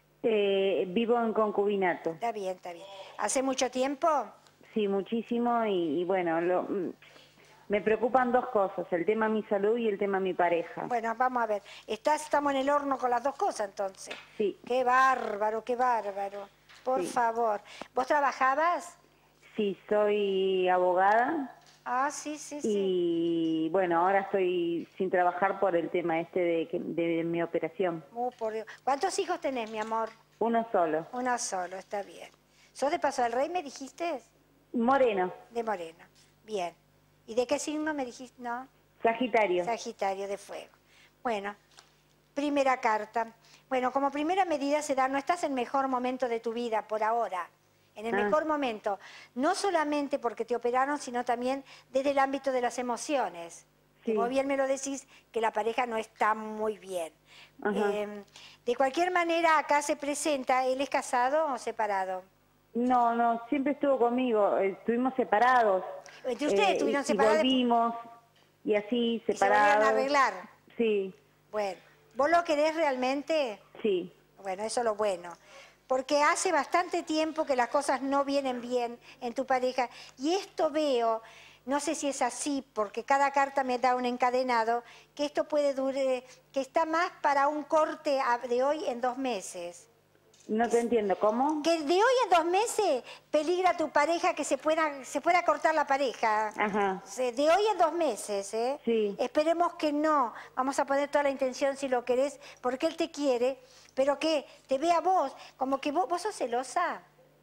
Eh, vivo en concubinato,
Está bien, está bien. ¿Hace mucho tiempo?
sí, muchísimo y, y bueno, lo- mm, me preocupan dos cosas, el tema mi salud y el tema mi pareja.
Bueno, vamos a ver. Estás, estamos en el horno con las dos cosas, entonces.
Sí,
Qué bárbaro, qué bárbaro. Por
Sí.
favor. ¿Vos trabajabas?
sí, soy abogada
Ah, sí, sí, sí.
y bueno, ahora estoy sin trabajar por el tema este de, que- de mi operación.
Uh, por Dios. ¿Cuántos hijos tenés, mi amor?
Uno solo,
Uno solo, está bien. ¿Sos de Paso del Rey, me dijiste?
Moreno,
De Moreno. Bien. ¿Y de qué signo me dijiste? No.
Sagitario.
Sagitario de fuego. Bueno, primera carta. Bueno, como primera medida se da, no estás en el mejor momento de tu vida por ahora. En el
Ah.
mejor momento. No solamente porque te operaron, sino también desde el ámbito de las emociones. Que
Sí.
vos bien me lo decís, que la pareja no está muy bien.
Ajá.
Eh, de cualquier manera, acá se presenta, ¿él es casado o separado?
No, no, siempre estuvo conmigo, eh, estuvimos separados.
Entre ustedes
eh,
estuvieron
y-
separados.
Y volvimos, y así
Y se
separados.
volvieron a arreglar.
Sí,
Bueno, ¿vos lo querés realmente?
sí,
Bueno, eso es lo bueno. Porque hace bastante tiempo que las cosas no vienen bien en tu pareja. Y esto veo, no sé si es así, porque cada carta me da un encadenado, que esto puede durar, que está más para un corte a- de hoy en dos meses.
no te entiendo, ¿cómo?
Que de hoy en dos meses peligra tu pareja que se pueda, se pueda cortar la pareja.
Ajá,
Se- De hoy en dos meses, ¿eh?
Sí.
Esperemos que no. Vamos a poner toda la intención si lo querés, porque él te quiere, pero que te vea vos, como que vos, vos sos celosa.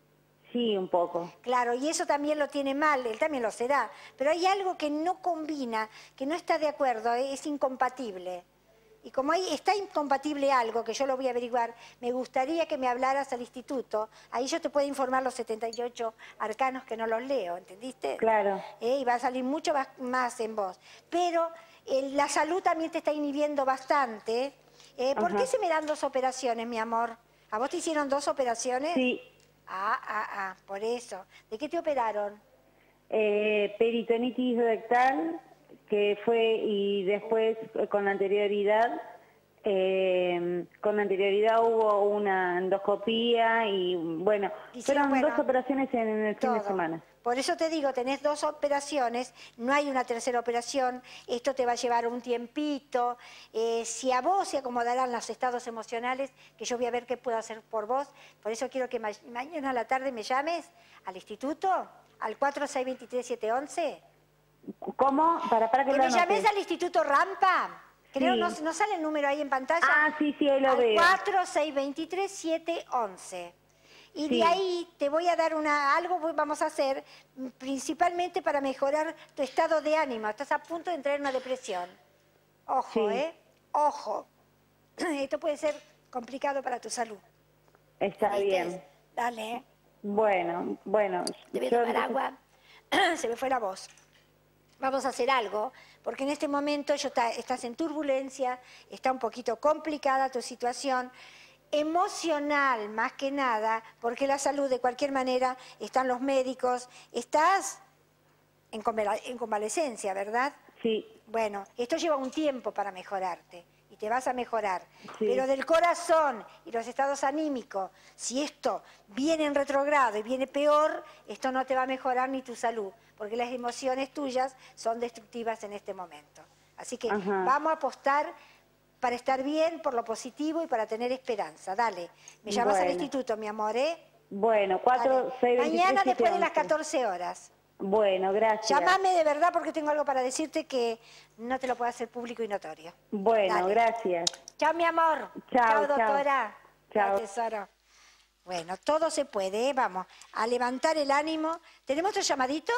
Sí, un poco.
Claro, y eso también lo tiene mal, él también lo será. Pero hay algo que no combina, que no está de acuerdo, es incompatible. Y como ahí está incompatible algo, que yo lo voy a averiguar, me gustaría que me hablaras al instituto. Ahí yo te puedo informar los setenta y ocho arcanos que no los leo, ¿entendiste?
Claro.
Eh, y va a salir mucho más en vos. Pero eh, la salud también te está inhibiendo bastante. Eh, ¿Por
Ajá.
qué se me dan dos operaciones, mi amor? ¿A vos te hicieron dos operaciones?
Sí.
Ah, ah, ah, por eso. ¿De qué te operaron?
Eh, peritonitis rectal, que fue, y después eh, con anterioridad, eh, con anterioridad hubo una endoscopía y bueno,
Hicieron,
fueron
bueno,
dos operaciones en el fin de
todo.
semana.
Por eso te digo, tenés dos operaciones, no hay una tercera operación, esto te va a llevar un tiempito, eh, si a vos se acomodarán los estados emocionales, que yo voy a ver qué puedo hacer por vos, por eso quiero que ma mañana a la tarde me llames al instituto, al cuatro seis dos tres siete once.
¿Cómo? Para, para que
Que
lo
me
anote.
llames al Instituto Rampa. Creo,
Sí.
¿no, ¿no sale el número ahí en pantalla?
Ah, sí, sí, ahí lo
al
veo.
cuatro seis dos tres siete once. Y
Sí.
de ahí te voy a dar una, algo que vamos a hacer, principalmente para mejorar tu estado de ánimo. Estás a punto de entrar en una depresión. Ojo,
Sí.
¿eh? Ojo. Esto puede ser complicado para tu salud.
Está
¿Viste?
bien.
Dale, ¿eh?
Bueno, bueno.
Te voy a
yo
tomar
entonces-
agua. Se me fue la voz. Vamos a hacer algo, porque en este momento yo está- estás en turbulencia, está un poquito complicada tu situación, emocional más que nada, porque la salud de cualquier manera, están los médicos, estás en, convala- en convalecencia, ¿verdad?
Sí.
Bueno, esto lleva un tiempo para mejorarte y te vas a mejorar.
Sí.
Pero del corazón y los estados anímicos, si esto viene en retrogrado y viene peor, esto no te va a mejorar ni tu salud, porque las emociones tuyas son destructivas en este momento. Así que
Ajá.
vamos a apostar para estar bien, por lo positivo y para tener esperanza. Dale, me llamas al
Bueno.
instituto, mi amor, ¿eh?
Bueno, cuatro,
Dale.
seis, veintitrés,
Mañana
siete,
después de las
once.
catorce horas.
Bueno, gracias.
Llámame de verdad porque tengo algo para decirte que no te lo puedo hacer público y notorio.
Bueno,
Dale.
gracias.
Chao, mi amor.
Chao, chao.
doctora.
Chao.
tesoro. Bueno, todo se puede, ¿eh? Vamos a levantar el ánimo. ¿Tenemos otro llamadito?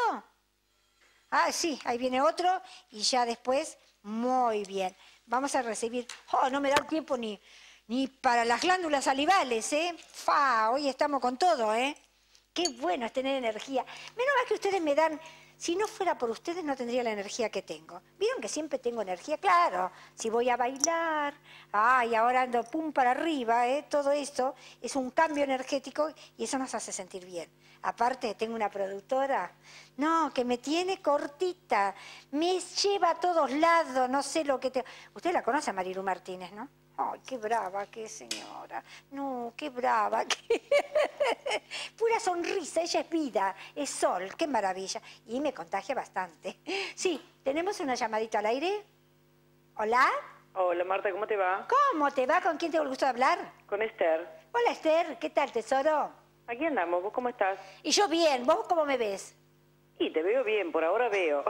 Ah, sí, ahí viene otro y ya después, muy bien. Vamos a recibir... Oh, no me da tiempo ni, ni para las glándulas salivales, ¿eh? Fa, hoy estamos con todo, ¿eh? Qué bueno es tener energía. Menos mal que ustedes me dan... Si no fuera por ustedes no tendría la energía que tengo. ¿Vieron que siempre tengo energía? Claro, si voy a bailar, ay, ahora ando pum para arriba, ¿eh? Todo eso es un cambio energético y eso nos hace sentir bien. Aparte, tengo una productora, no, que me tiene cortita, me lleva a todos lados, no sé lo que te... Usted la conoce a Marilu Martínez, ¿no? Ay, qué brava, qué señora. No, qué brava. Qué... Pura sonrisa, ella es vida, es sol, qué maravilla. Y me contagia bastante. Sí, ¿tenemos una llamadita al aire? ¿Hola?
Hola Marta, ¿cómo te va?
¿Cómo te va? ¿Con quién tengo el gusto de hablar?
Con Esther.
Hola Esther, ¿qué tal, tesoro?
Aquí andamos, ¿vos cómo estás?
Y yo bien, ¿vos cómo me ves?
Y te veo bien, por ahora veo.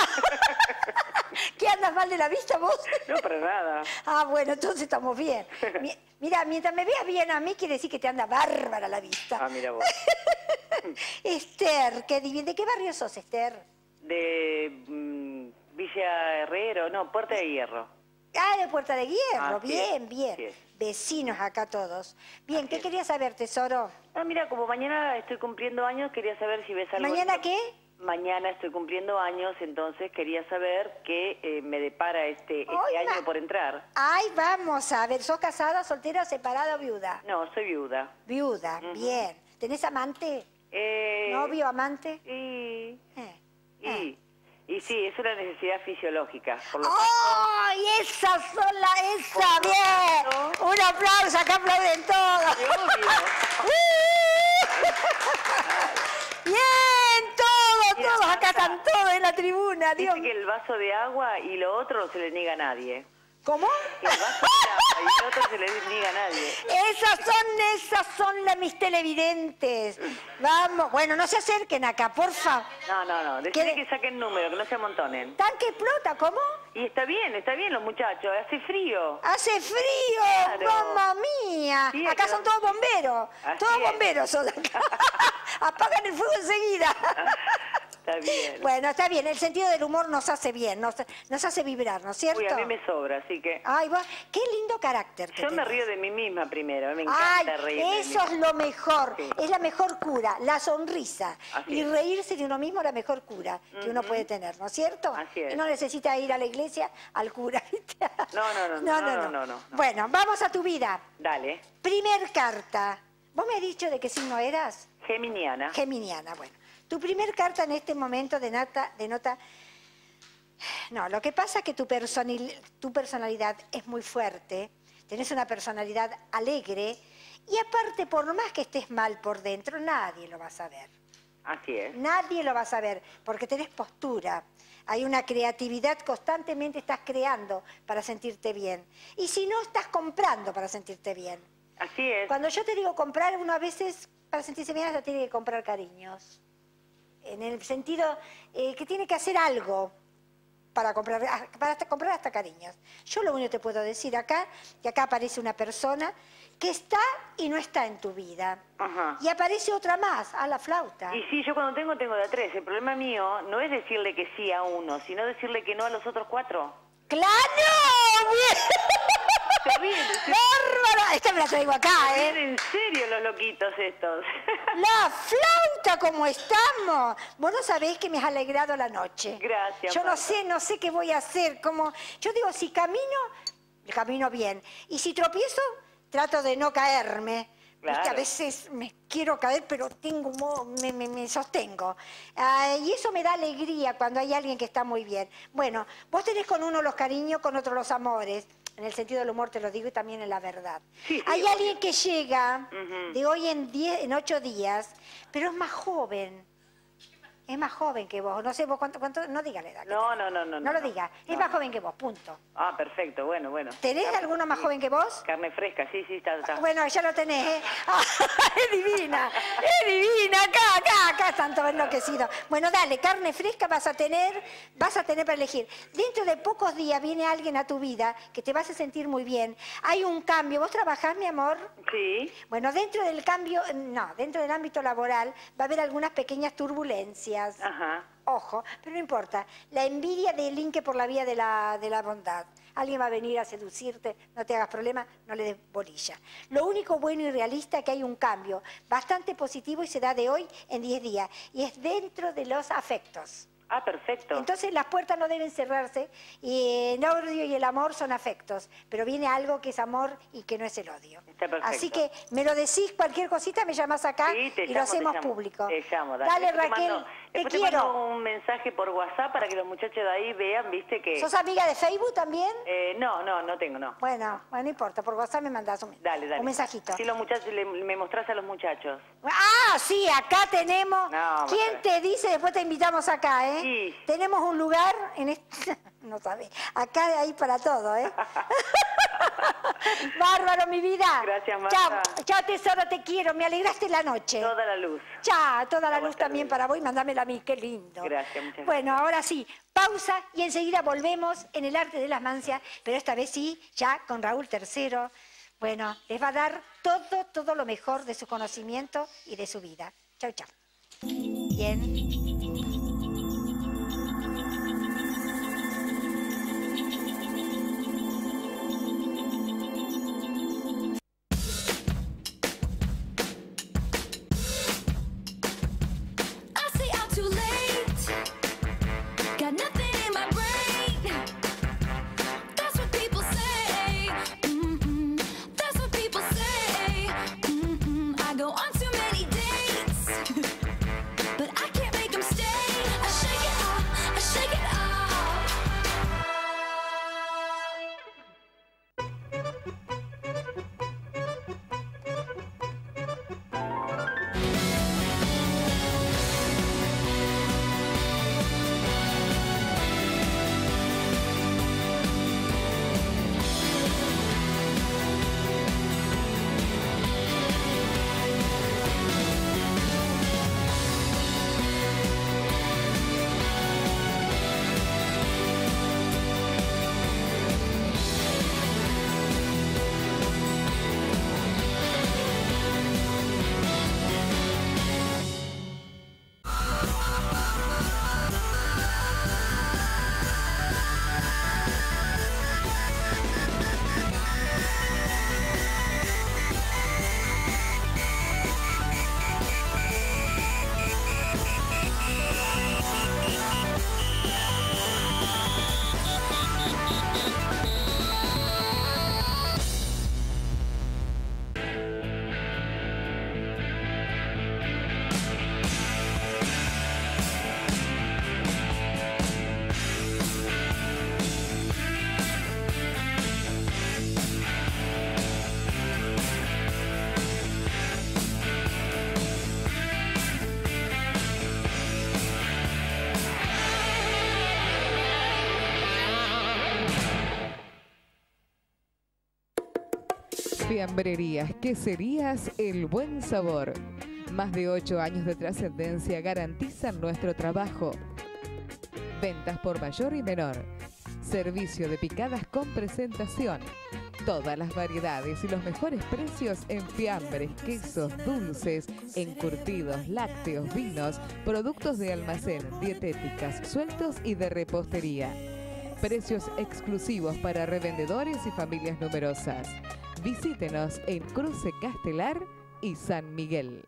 ¿Qué andas mal de la vista vos?
No, para nada.
Ah, bueno, entonces estamos bien. Mi- Mira, mientras me veas bien a mí, quiere decir que te anda bárbara la vista.
Ah, mira vos.
Esther, qué divina. ¿De qué barrio sos, Esther?
De mm, Villa Herrero, no, Puerta de Hierro.
Ah, de Puerta de Hierro.
Así
bien,
es,
bien.
así es.
Vecinos acá todos. Bien,
Así
¿qué
es.
querías saber, tesoro?
Ah, mira, como mañana estoy cumpliendo años, quería saber si ves algo...
¿Mañana qué?
Mañana estoy cumpliendo años, entonces quería saber qué eh, me depara este, este
Ay,
año
ma-
por entrar.
Ay, vamos a ver. ¿Sos casada, soltera, separada o viuda?
No, soy viuda.
Viuda,
Ujú.
bien. ¿Tenés amante?
Eh,
¿Novio, amante?
Y,
Eh.
y, y sí, es una necesidad fisiológica. Por lo
¡Ay, esa sola, esa! ¡Bien! Un aplauso, acá aplauden todos.
Qué obvio.
¡Bien! Todos,
Mira,
todos, acá
Marta,
están todos en la tribuna, Dios.
Dice que el vaso de agua y lo otro no se le niega a nadie.
¿Cómo?
Y el vaso de agua, y el otro se le niega a nadie.
Esas son, esas son las mis televidentes. Vamos, bueno, no se acerquen acá, porfa.
No, no, no, decirle que saquen número, que no se amontonen.
¿Tanque explota? ¿Cómo?
Y está bien, está bien los muchachos, hace frío.
¡Hace frío!
Claro.
¡Mamma mía!
Sí,
acá
que
son
no-
todos bomberos.
Así
Todos
es.
bomberos son acá. Apagan el fuego enseguida.
Está bien.
Bueno, está bien. El sentido del humor nos hace bien, nos, nos hace vibrar, ¿no es cierto?
Uy, a mí me sobra, así que...
Ay, vos, qué lindo carácter que
Yo me
tenés.
río de mí misma primero, me
Ay,
encanta reírme. de
eso
mí.
es lo mejor,
Sí.
es la mejor cura, la sonrisa.
Así
y
es.
reírse de uno mismo es la mejor cura que uno
Ujú.
puede tener, ¿no es cierto?
Así es.
Y no necesita ir a la iglesia al cura, ¿viste?
No, no, no, no, no, no, no.
Bueno, vamos a tu vida.
Dale,
Primer carta. ¿Vos me has dicho de qué signo eras?
geminiana.
Geminiana, bueno. Tu primer carta en este momento denota, denota... No, lo que pasa es que tu, personil- tu personalidad es muy fuerte, tenés una personalidad alegre y aparte, por más que estés mal por dentro, nadie lo va a saber.
Así es.
Nadie lo va a saber porque tenés postura. Hay una creatividad, constantemente estás creando para sentirte bien. Y si no, estás comprando para sentirte bien.
Así es.
Cuando yo te digo comprar, uno a veces para sentirse bien hasta tiene que comprar cariños. En el sentido eh, que tiene que hacer algo para comprar, para hasta comprar hasta cariños. Yo lo único que te puedo decir acá, que acá aparece una persona que está y no está en tu vida.
Ajá.
Y aparece otra más, a la flauta.
Y sí, yo cuando tengo, tengo de a tres. El problema mío no es decirle que sí a uno, sino decirle que no a los otros cuatro.
¡Claro! ¡Bien!
Terrible.
¡Bárbara! Esta me la traigo acá,
Bien,
¿eh?
en serio los loquitos estos.
La flauta, ¿cómo estamos? Vos no sabés que me has alegrado la noche.
Gracias,
Yo no
Marta.
sé, no sé qué voy a hacer. Como... Yo digo, si camino, camino bien. Y si tropiezo, trato de no caerme.
Claro.
Viste, a veces me quiero caer, pero tengo, mo- me, me- me sostengo. Ah, y eso me da alegría cuando hay alguien que está muy bien. Bueno, vos tenés con uno los cariños, con otro los amores. En el sentido del humor te lo digo y también en la verdad.
Sí, sí,
hay
obvio.
alguien que llega
Ujú.
de hoy en, diez, en ocho días, pero es más joven. Es más joven que vos. No sé vos cuánto, cuánto no diga la edad. que
No,
tenés.
no, no, no.
No lo
no.
diga. Es
No.
más joven que vos, punto.
Ah, perfecto, bueno, bueno.
¿Tenés
Carne-
alguno más
sí.
joven que vos?
Carne fresca, sí, sí, está, está.
Bueno, ya lo tenés, ¿eh? Ah, es divina, es divina, acá, acá, acá están todos enloquecidos. Bueno, dale, carne fresca vas a tener, vas a tener para elegir. Dentro de pocos días viene alguien a tu vida que te vas a sentir muy bien. Hay un cambio. ¿Vos trabajás, mi amor?
Sí.
Bueno, dentro del cambio, no, dentro del ámbito laboral va a haber algunas pequeñas turbulencias.
Ajá.
Ojo, pero no importa. La envidia delinque por la vía de la, de la bondad. Alguien va a venir a seducirte, no te hagas problema, no le des bolilla. Lo único bueno y realista es que hay un cambio bastante positivo y se da de hoy en diez días. Y es dentro de los afectos.
Ah, perfecto.
Entonces las puertas no deben cerrarse y el odio y el amor son afectos, pero viene algo que es amor y que no es el odio.
Está perfecto.
Así que me lo decís, cualquier cosita me llamas acá
Sí, te
y
llamo,
lo hacemos
te llamo.
público.
Te llamo, dale.
Dale,
Después te
Raquel,
mando-
te
después te
quiero.
mando un mensaje por WhatsApp para que los muchachos de ahí vean, viste que...
¿Sos amiga de Facebook también?
Eh, no, no, no tengo, no.
Bueno, bueno, no importa, por WhatsApp me mandás un,
Dale, dale.
un mensajito.
Si los muchachos, le- me mostrás a los muchachos.
Ah, sí, acá tenemos.
No,
¿Quién
Marta.
te dice? Después te invitamos acá, ¿eh?
Sí.
Tenemos un lugar en este... No sabés. Acá hay para todo, ¿eh? Bárbaro, mi vida.
Gracias, Marta.
Chao, chao, tesoro, te quiero. Me alegraste la noche.
Toda la luz.
Chao, toda la
Chao,
luz
hasta
también
luego.
para vos y mandámela a mí, qué lindo.
Gracias, muchas
Bueno, ahora sí, pausa y enseguida volvemos en el arte de las mancias, pero esta vez sí, ya con Raúl Tercero. Bueno, les va a dar todo, todo lo mejor de su conocimiento y de su vida. Chau, chau. Bien.
I stay out too late. Got nothing in my brain. That's what people say. Mm-mm. That's what people say. Mm-mm. I go on too many dates, but I can't make them
Fiambrerías, queserías, El Buen Sabor. Más de ocho años de trascendencia garantizan nuestro trabajo. Ventas por mayor y menor. Servicio de picadas con presentación. Todas las variedades y los mejores precios en fiambres, quesos, dulces, encurtidos, lácteos, vinos, productos de almacén, dietéticas, sueltos y de repostería. Precios exclusivos para revendedores y familias numerosas. Visítenos en Cruce Castelar y San Miguel.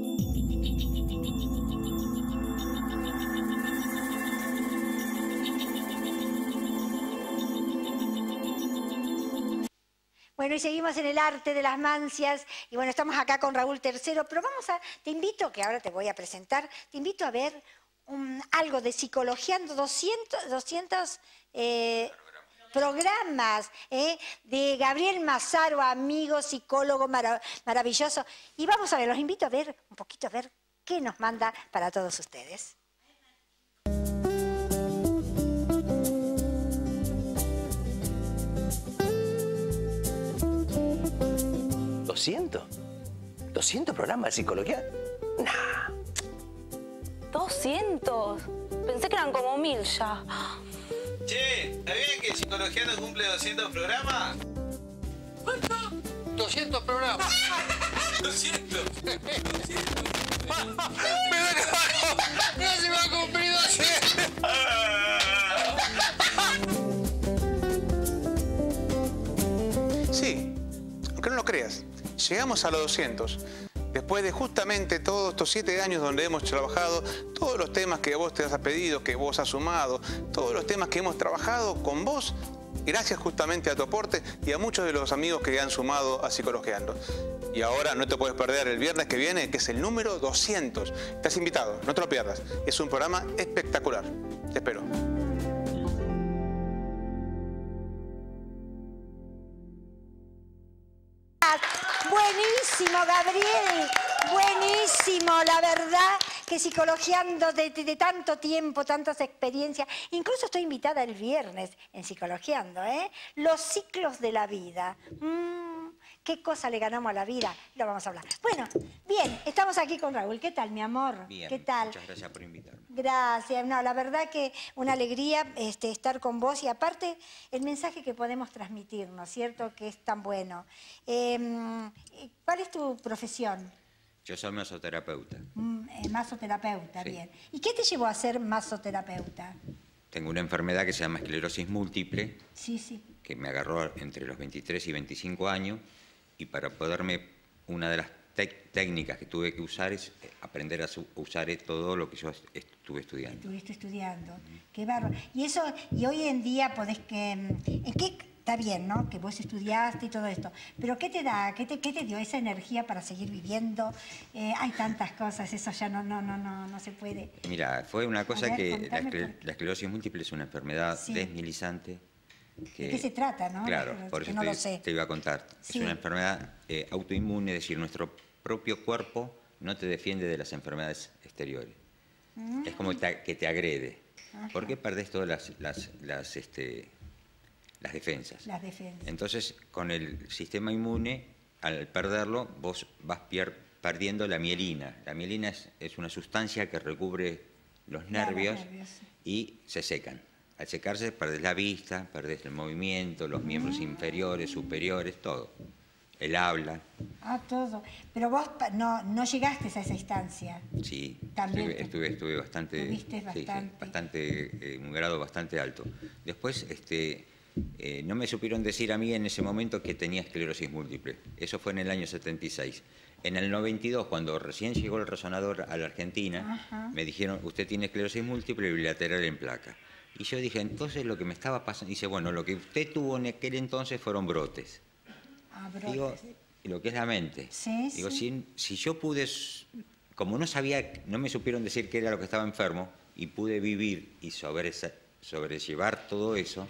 Bueno, y seguimos en el arte de las mancias, y bueno, estamos acá con Raúl Tercero, pero vamos a, te invito, que ahora te voy a presentar, te invito a ver um, algo de Psicologiando, doscientos, doscientos eh, programas eh, de Gabriel Mazaro, amigo, psicólogo marav maravilloso, y vamos a ver, los invito a ver un poquito, a ver qué nos manda para todos ustedes.
¿doscientos? ¿doscientos programas de psicología? Nah.
¿doscientos? Pensé que eran como mil ya.
Che, ¿está bien que Psicología no cumple doscientos programas? ¿Cuánto? doscientos programas. ¿doscientos? doscientos. ¡Mira que bajo! ¡Mira si va a cumplir doscientos!
Sí, aunque no lo creas. Llegamos a los doscientos, después de justamente todos estos siete años donde hemos trabajado, todos los temas que vos te has pedido, que vos has sumado, todos los temas que hemos trabajado con vos, gracias justamente a tu aporte y a muchos de los amigos que han sumado a Psicologiando. Y ahora no te puedes perder el viernes que viene, que es el número doscientos. Estás invitado, no te lo pierdas. Es un programa espectacular. Te espero.
Buenísimo, Gabriel, buenísimo, la verdad que Psicologiando de, de, de tanto tiempo, tantas experiencias, incluso estoy invitada el viernes en Psicologiando, ¿eh? Los ciclos de la vida. Mm, ¿Qué cosa le ganamos a la vida? Lo vamos a hablar. Bueno, bien, estamos aquí con Raúl. ¿Qué tal, mi amor?
Bien,
¿qué tal?
Muchas gracias por invitarme.
Gracias, no, la verdad que una alegría este, estar con vos y aparte el mensaje que podemos transmitir, ¿no es cierto? Que es tan bueno. Eh, ¿Cuál es tu profesión?
Yo soy masoterapeuta.
Mm, eh, masoterapeuta,
Sí.
bien. ¿Y qué te llevó a ser masoterapeuta?
Tengo una enfermedad que se llama esclerosis múltiple,
Sí, sí.
que me agarró entre los veintitrés y veinticinco años, y para poderme, una de las tec- técnicas que tuve que usar es eh, aprender a su- usar eh, todo lo que yo est- estuve estudiando.
Estuviste estudiando. Qué bárbaro. Y eso, y hoy en día podés que... ¿En qué? Está bien, ¿no? Que vos estudiaste y todo esto. Pero ¿qué te da? ¿Qué te, qué te dio esa energía para seguir viviendo? Eh, hay tantas cosas, eso ya no, no, no, no, no se puede.
Mira, fue una cosa
ver,
que la,
contame
escle- la esclerosis múltiple es una enfermedad
Sí.
desmilizante. Que,
¿De qué se trata, no?
Claro,
La-
por
que
eso
no
te,
lo sé.
te iba a contar.
Sí.
Es una enfermedad eh, autoinmune, es decir, nuestro propio cuerpo no te defiende de las enfermedades exteriores.
Mm.
Es como te- que te agrede.
Ajá.
¿Por qué perdés todas las, las, las, este, las defensas?
Las defensas.
Entonces, con el sistema inmune, al perderlo, vos vas pier- perdiendo la mielina. La mielina es, es una sustancia que recubre los
Claro,
nervios
nervios.
y se secan. Al secarse, perdés la vista, perdés el movimiento, los miembros inferiores, superiores, todo. El habla,
Ah, todo. Pero vos pa- no, no llegaste a esa instancia.
sí.
También
Estuve,
tú-
estuve, estuve bastante...
tuviste
sí, sí,
bastante.
bastante, eh, un grado bastante alto. Después, este, eh, no me supieron decir a mí en ese momento que tenía esclerosis múltiple. Eso fue en el año setenta y seis. En el noventa y dos, cuando recién llegó el resonador a la Argentina,
Ajá.
me dijeron, usted tiene esclerosis múltiple bilateral en placa. Y yo dije, entonces lo que me estaba pasando... Dice, bueno, lo que usted tuvo en aquel entonces fueron brotes.
Ah, brotes.
Digo, y lo que es la mente.
Sí,
Digo,
sí.
si, si yo pude, s- como no sabía, no me supieron decir qué era lo que estaba enfermo, y pude vivir y sobresa- sobrellevar todo eso,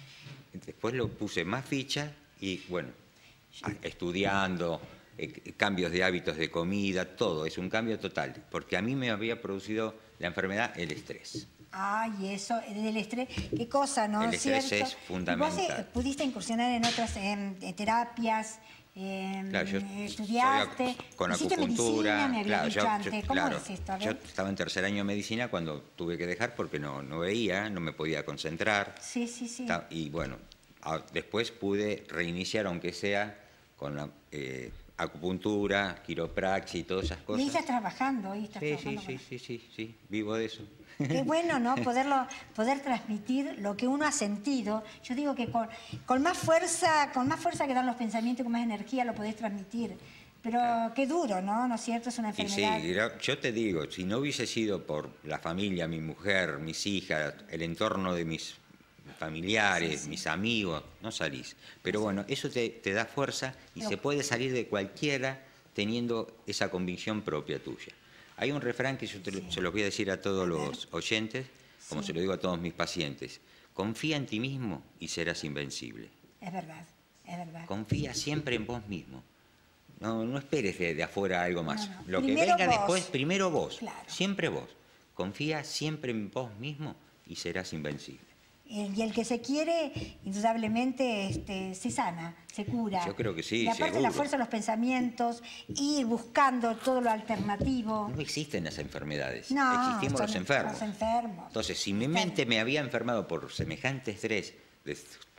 después lo puse más ficha y, bueno, a- estudiando, eh, cambios de hábitos de comida, todo, es un cambio total, porque a mí me había producido la enfermedad el estrés.
Ay, eso, del estrés, qué cosa, ¿no?
El estrés
¿Cierto?
es fundamental.
¿Y vos eh, pudiste incursionar en otras em, eh, terapias eh,
Claro, yo
estudiaste,
soy ac- con
hiciste
acupuntura.
medicina, me habías
Claro,
dicho
yo-
antes.
yo-
¿Cómo
claro,
es esto? A
yo
ver.
estaba en tercer año de medicina cuando tuve que dejar porque no, no veía, no me podía concentrar.
Sí, sí, sí.
Ta- Y bueno, a- después pude reiniciar, aunque sea con la eh, acupuntura, quiropraxia y todas esas
Y ahí
cosas.
estás trabajando, ahí estás
Sí, sí,
trabajando.
sí, sí, sí, sí, vivo de eso.
Qué bueno, ¿no? Poderlo, poder transmitir lo que uno ha sentido. Yo digo que con, con más fuerza, con más fuerza que dan los pensamientos, con más energía lo podés transmitir. Pero qué duro, ¿no? ¿No es cierto? Es una
Y sí,
enfermedad.
gra- yo te digo, si no hubiese sido por la familia, mi mujer, mis hijas, el entorno de mis familiares,
Sí, sí.
mis amigos, no salís. Pero bueno, eso te, te da fuerza y
Pero-
se puede salir de cualquiera teniendo esa convicción propia tuya. Hay un refrán que yo te lo- se los voy a decir a todos los oyentes, como
Sí.
se lo digo a todos mis pacientes. Confía en ti mismo y serás invencible.
Es verdad, es verdad.
Confía siempre en vos mismo. No, no esperes de, de afuera algo más.
No, no.
Lo que
Primero
venga
vos.
después, primero vos.
Claro.
Siempre vos. Confía siempre en vos mismo y serás invencible.
El- Y el que se quiere, indudablemente, este, se sana, se cura.
Yo creo que sí,
Y aparte
seguro.
la fuerza de los pensamientos, ir buscando todo lo alternativo.
No existen las enfermedades.
No,
Existimos
son
los enfermos.
Los enfermos.
Entonces, si mi mente me había enfermado por semejante estrés de,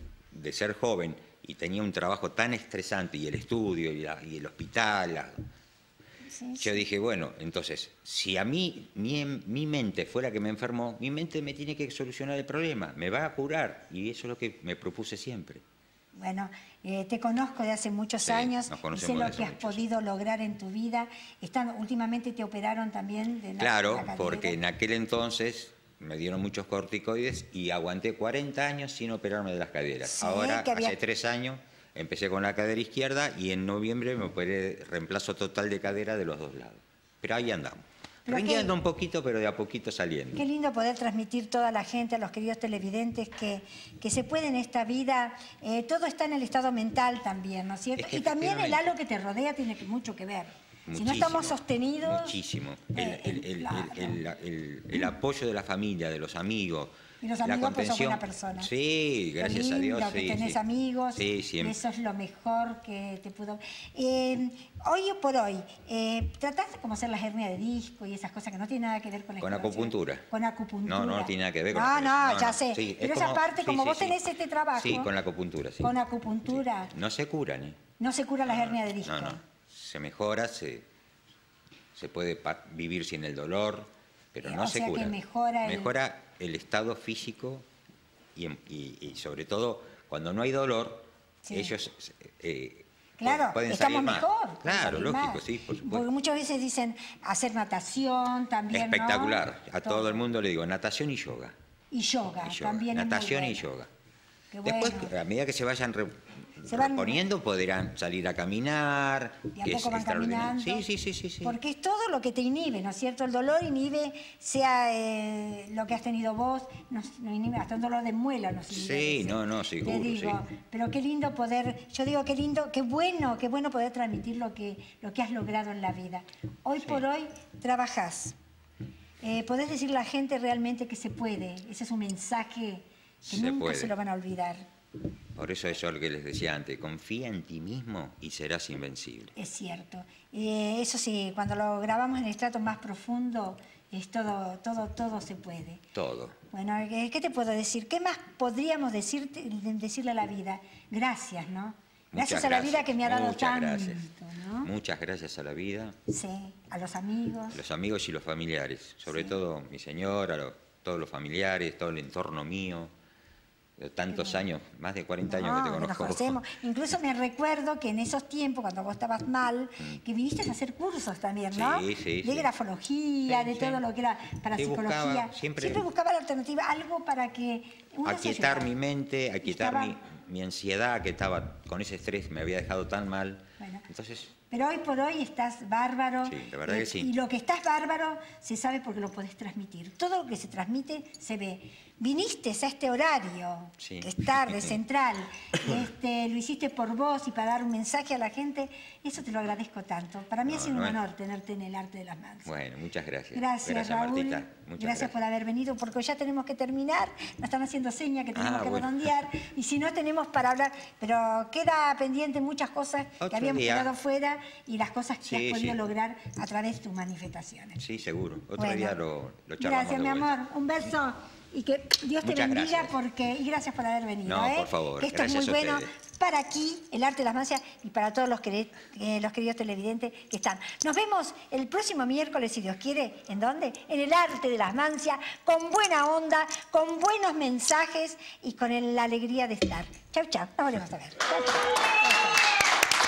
de ser joven y tenía un trabajo tan estresante y el estudio y, la- y el hospital, la-
Sí,
yo dije, bueno, entonces, si a mí mi, mi mente fuera que me enfermó, mi mente me tiene que solucionar el problema, me va a curar y eso es lo que me propuse siempre.
Bueno, eh, te conozco de hace muchos
Sí,
años
nos
y
conocemos
sé
de
lo
hace
que has
muchos.
podido lograr en tu vida. Están, últimamente te operaron también de la,
Claro,
la cadera.
porque en aquel entonces me dieron muchos corticoides y aguanté cuarenta años sin operarme de las caderas.
Sí,
Ahora,
que había-
hace tres años, empecé con la cadera izquierda y en noviembre me operé reemplazo total de cadera de los dos lados. Pero ahí andamos.
Pero
Rengueando
qué-
un poquito, pero de a poquito saliendo.
Qué lindo poder transmitir toda la gente, a los queridos televidentes, que, que se puede en esta vida. Eh, todo está en el estado mental también, ¿no es cierto?
Es que
Y también el
efectivamente.
halo que te rodea tiene que- mucho que ver. Si no
Muchísimo,
estamos sostenidos...
Muchísimo. El,
Eh,
el- el-
claro.
el- el- el- el apoyo de la familia, de los amigos.
Y los
la
amigos, pues, sos
contención.
buena persona.
Sí,
Qué
gracias a
lindo
Dios.
que
sí,
tenés
sí.
amigos.
Sí, siempre.
Eso es lo mejor que te pudo... Eh, hoy por hoy, eh, ¿tratás de cómo hacer la hernia de disco y esas cosas que no tienen nada que ver con la
Con
exploración?
acupuntura.
Con acupuntura.
No, no, no tiene nada que ver con
No,
la
no,
operación.
ya
no,
sé.
sí, es
Pero esa
como-
parte,
sí,
como
sí,
vos
sí.
tenés este trabajo,
Sí, con la acupuntura, sí.
con acupuntura,
No se curan, ¿eh?
no se cura la hernia de disco.
No, no. Se mejora, se, se puede pa- vivir sin el dolor, pero
Eh,
no
o
se
sea que
cura.
mejora el-
Mejora el estado físico y, en- y- y sobre todo cuando no hay dolor,
Sí.
ellos eh,
Claro,
pueden
estamos
salir más.
mejor. pueden
Claro,
salir
lógico,
más.
sí, por
Porque
supuesto.
muchas veces dicen hacer natación también, ¿no?
Espectacular. A todo el mundo le digo natación y yoga.
Y yoga,
Y yoga.
también es muy
Natación y
bueno.
yoga.
Qué
Después,
bueno.
a medida que se vayan re-
Se van-
reponiendo, podrán salir a caminar.
De a
que es
poco van
extraordinario.
caminando.
Sí, sí, sí, sí, sí.
Porque es todo lo que te inhibe, ¿no es cierto? El dolor inhibe, sea eh, lo que has tenido vos, nos, nos inhibe, hasta un dolor de muela nos inhibe.
Sí,
dice.
no, no,
Te
seguro,
digo,
sí.
pero qué lindo poder, yo digo qué lindo, qué bueno, qué bueno poder transmitir lo que, lo que has logrado en la vida. Hoy por hoy trabajás. Eh, podés decirle a la gente realmente que se puede. Ese es un mensaje que
Se
nunca
puede.
se lo van a olvidar.
Por eso eso es lo que les decía antes, confía en ti mismo y serás invencible.
Es cierto. Eh, eso sí, cuando lo grabamos en el estrato más profundo, es todo, todo, todo se puede.
Todo.
Bueno, ¿qué, qué te puedo decir? ¿Qué más podríamos decirte, decirle a la vida? Gracias, ¿no? Gracias
Muchas
a la vida que me ha dado
muchas
tanto,
gracias.
¿no?
Muchas gracias a la vida,
Sí, a los amigos.
a los amigos y los familiares, sobre todo mi señora, lo- todos los familiares, todo el entorno mío, de tantos años, más de cuarenta años que te
No, que nos
conozco.
conocemos. Incluso me recuerdo que en esos tiempos, cuando vos estabas mal, que viniste a hacer cursos también, ¿no?
Sí, sí,
De
sí.
grafología,
Sí,
de
sí.
todo lo que era para
Sí, buscaba,
psicología.
siempre-
buscaba la alternativa, algo para que uno se
Aquietar
ayudara.
mi mente, aquietar
Estaba-
mi, mi ansiedad que estaba con ese estrés, me había dejado tan mal.
Bueno.
Entonces,
Pero hoy por hoy estás bárbaro.
Sí, la verdad que sí.
Y lo que estás bárbaro se sabe porque lo podés transmitir. Todo lo que se transmite se ve. viniste a este horario,
Sí.
que es tarde, central, este, lo hiciste por vos y para dar un mensaje a la gente, eso te lo agradezco tanto. Para mí
No,
ha sido
no
un
es-
honor tenerte en el arte de las mancias.
Bueno, muchas gracias.
Gracias, Raúl.
Martita. Muchas
gracias,
gracias.
por haber venido, porque ya tenemos que terminar. Nos están haciendo señas que tenemos
Ah,
que
bueno.
redondear. Y si no, tenemos para hablar. Pero queda pendiente muchas cosas que
Otro
habíamos
día.
quedado fuera y las cosas que
Sí,
has podido
sí.
lograr a través de tus manifestaciones.
Sí, seguro. Otro
Bueno.
día lo, lo charlamos
Gracias,
de
mi
vuelta.
amor. Un beso. Y que Dios te
Muchas
bendiga
gracias.
porque y gracias por haber venido.
No,
¿eh?
por favor,
Que esto
gracias
es muy
a
bueno
ustedes.
para aquí, el arte de las mancias, y para todos los, queri- eh, los queridos televidentes que están. Nos vemos el próximo miércoles, si Dios quiere. ¿En dónde? En el arte de las mancias, con buena onda, con buenos mensajes y con el- la alegría de estar. Chau, chau. Nos volvemos a ver. Chau, chau.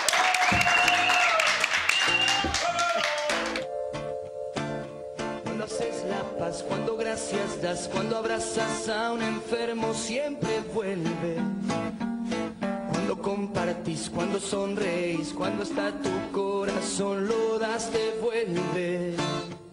Cuando haces la paz, cuando gracias das, cuando abrazas a un enfermo siempre vuelve. Cuando compartís, cuando sonreís, cuando está tu corazón lo das, te vuelve.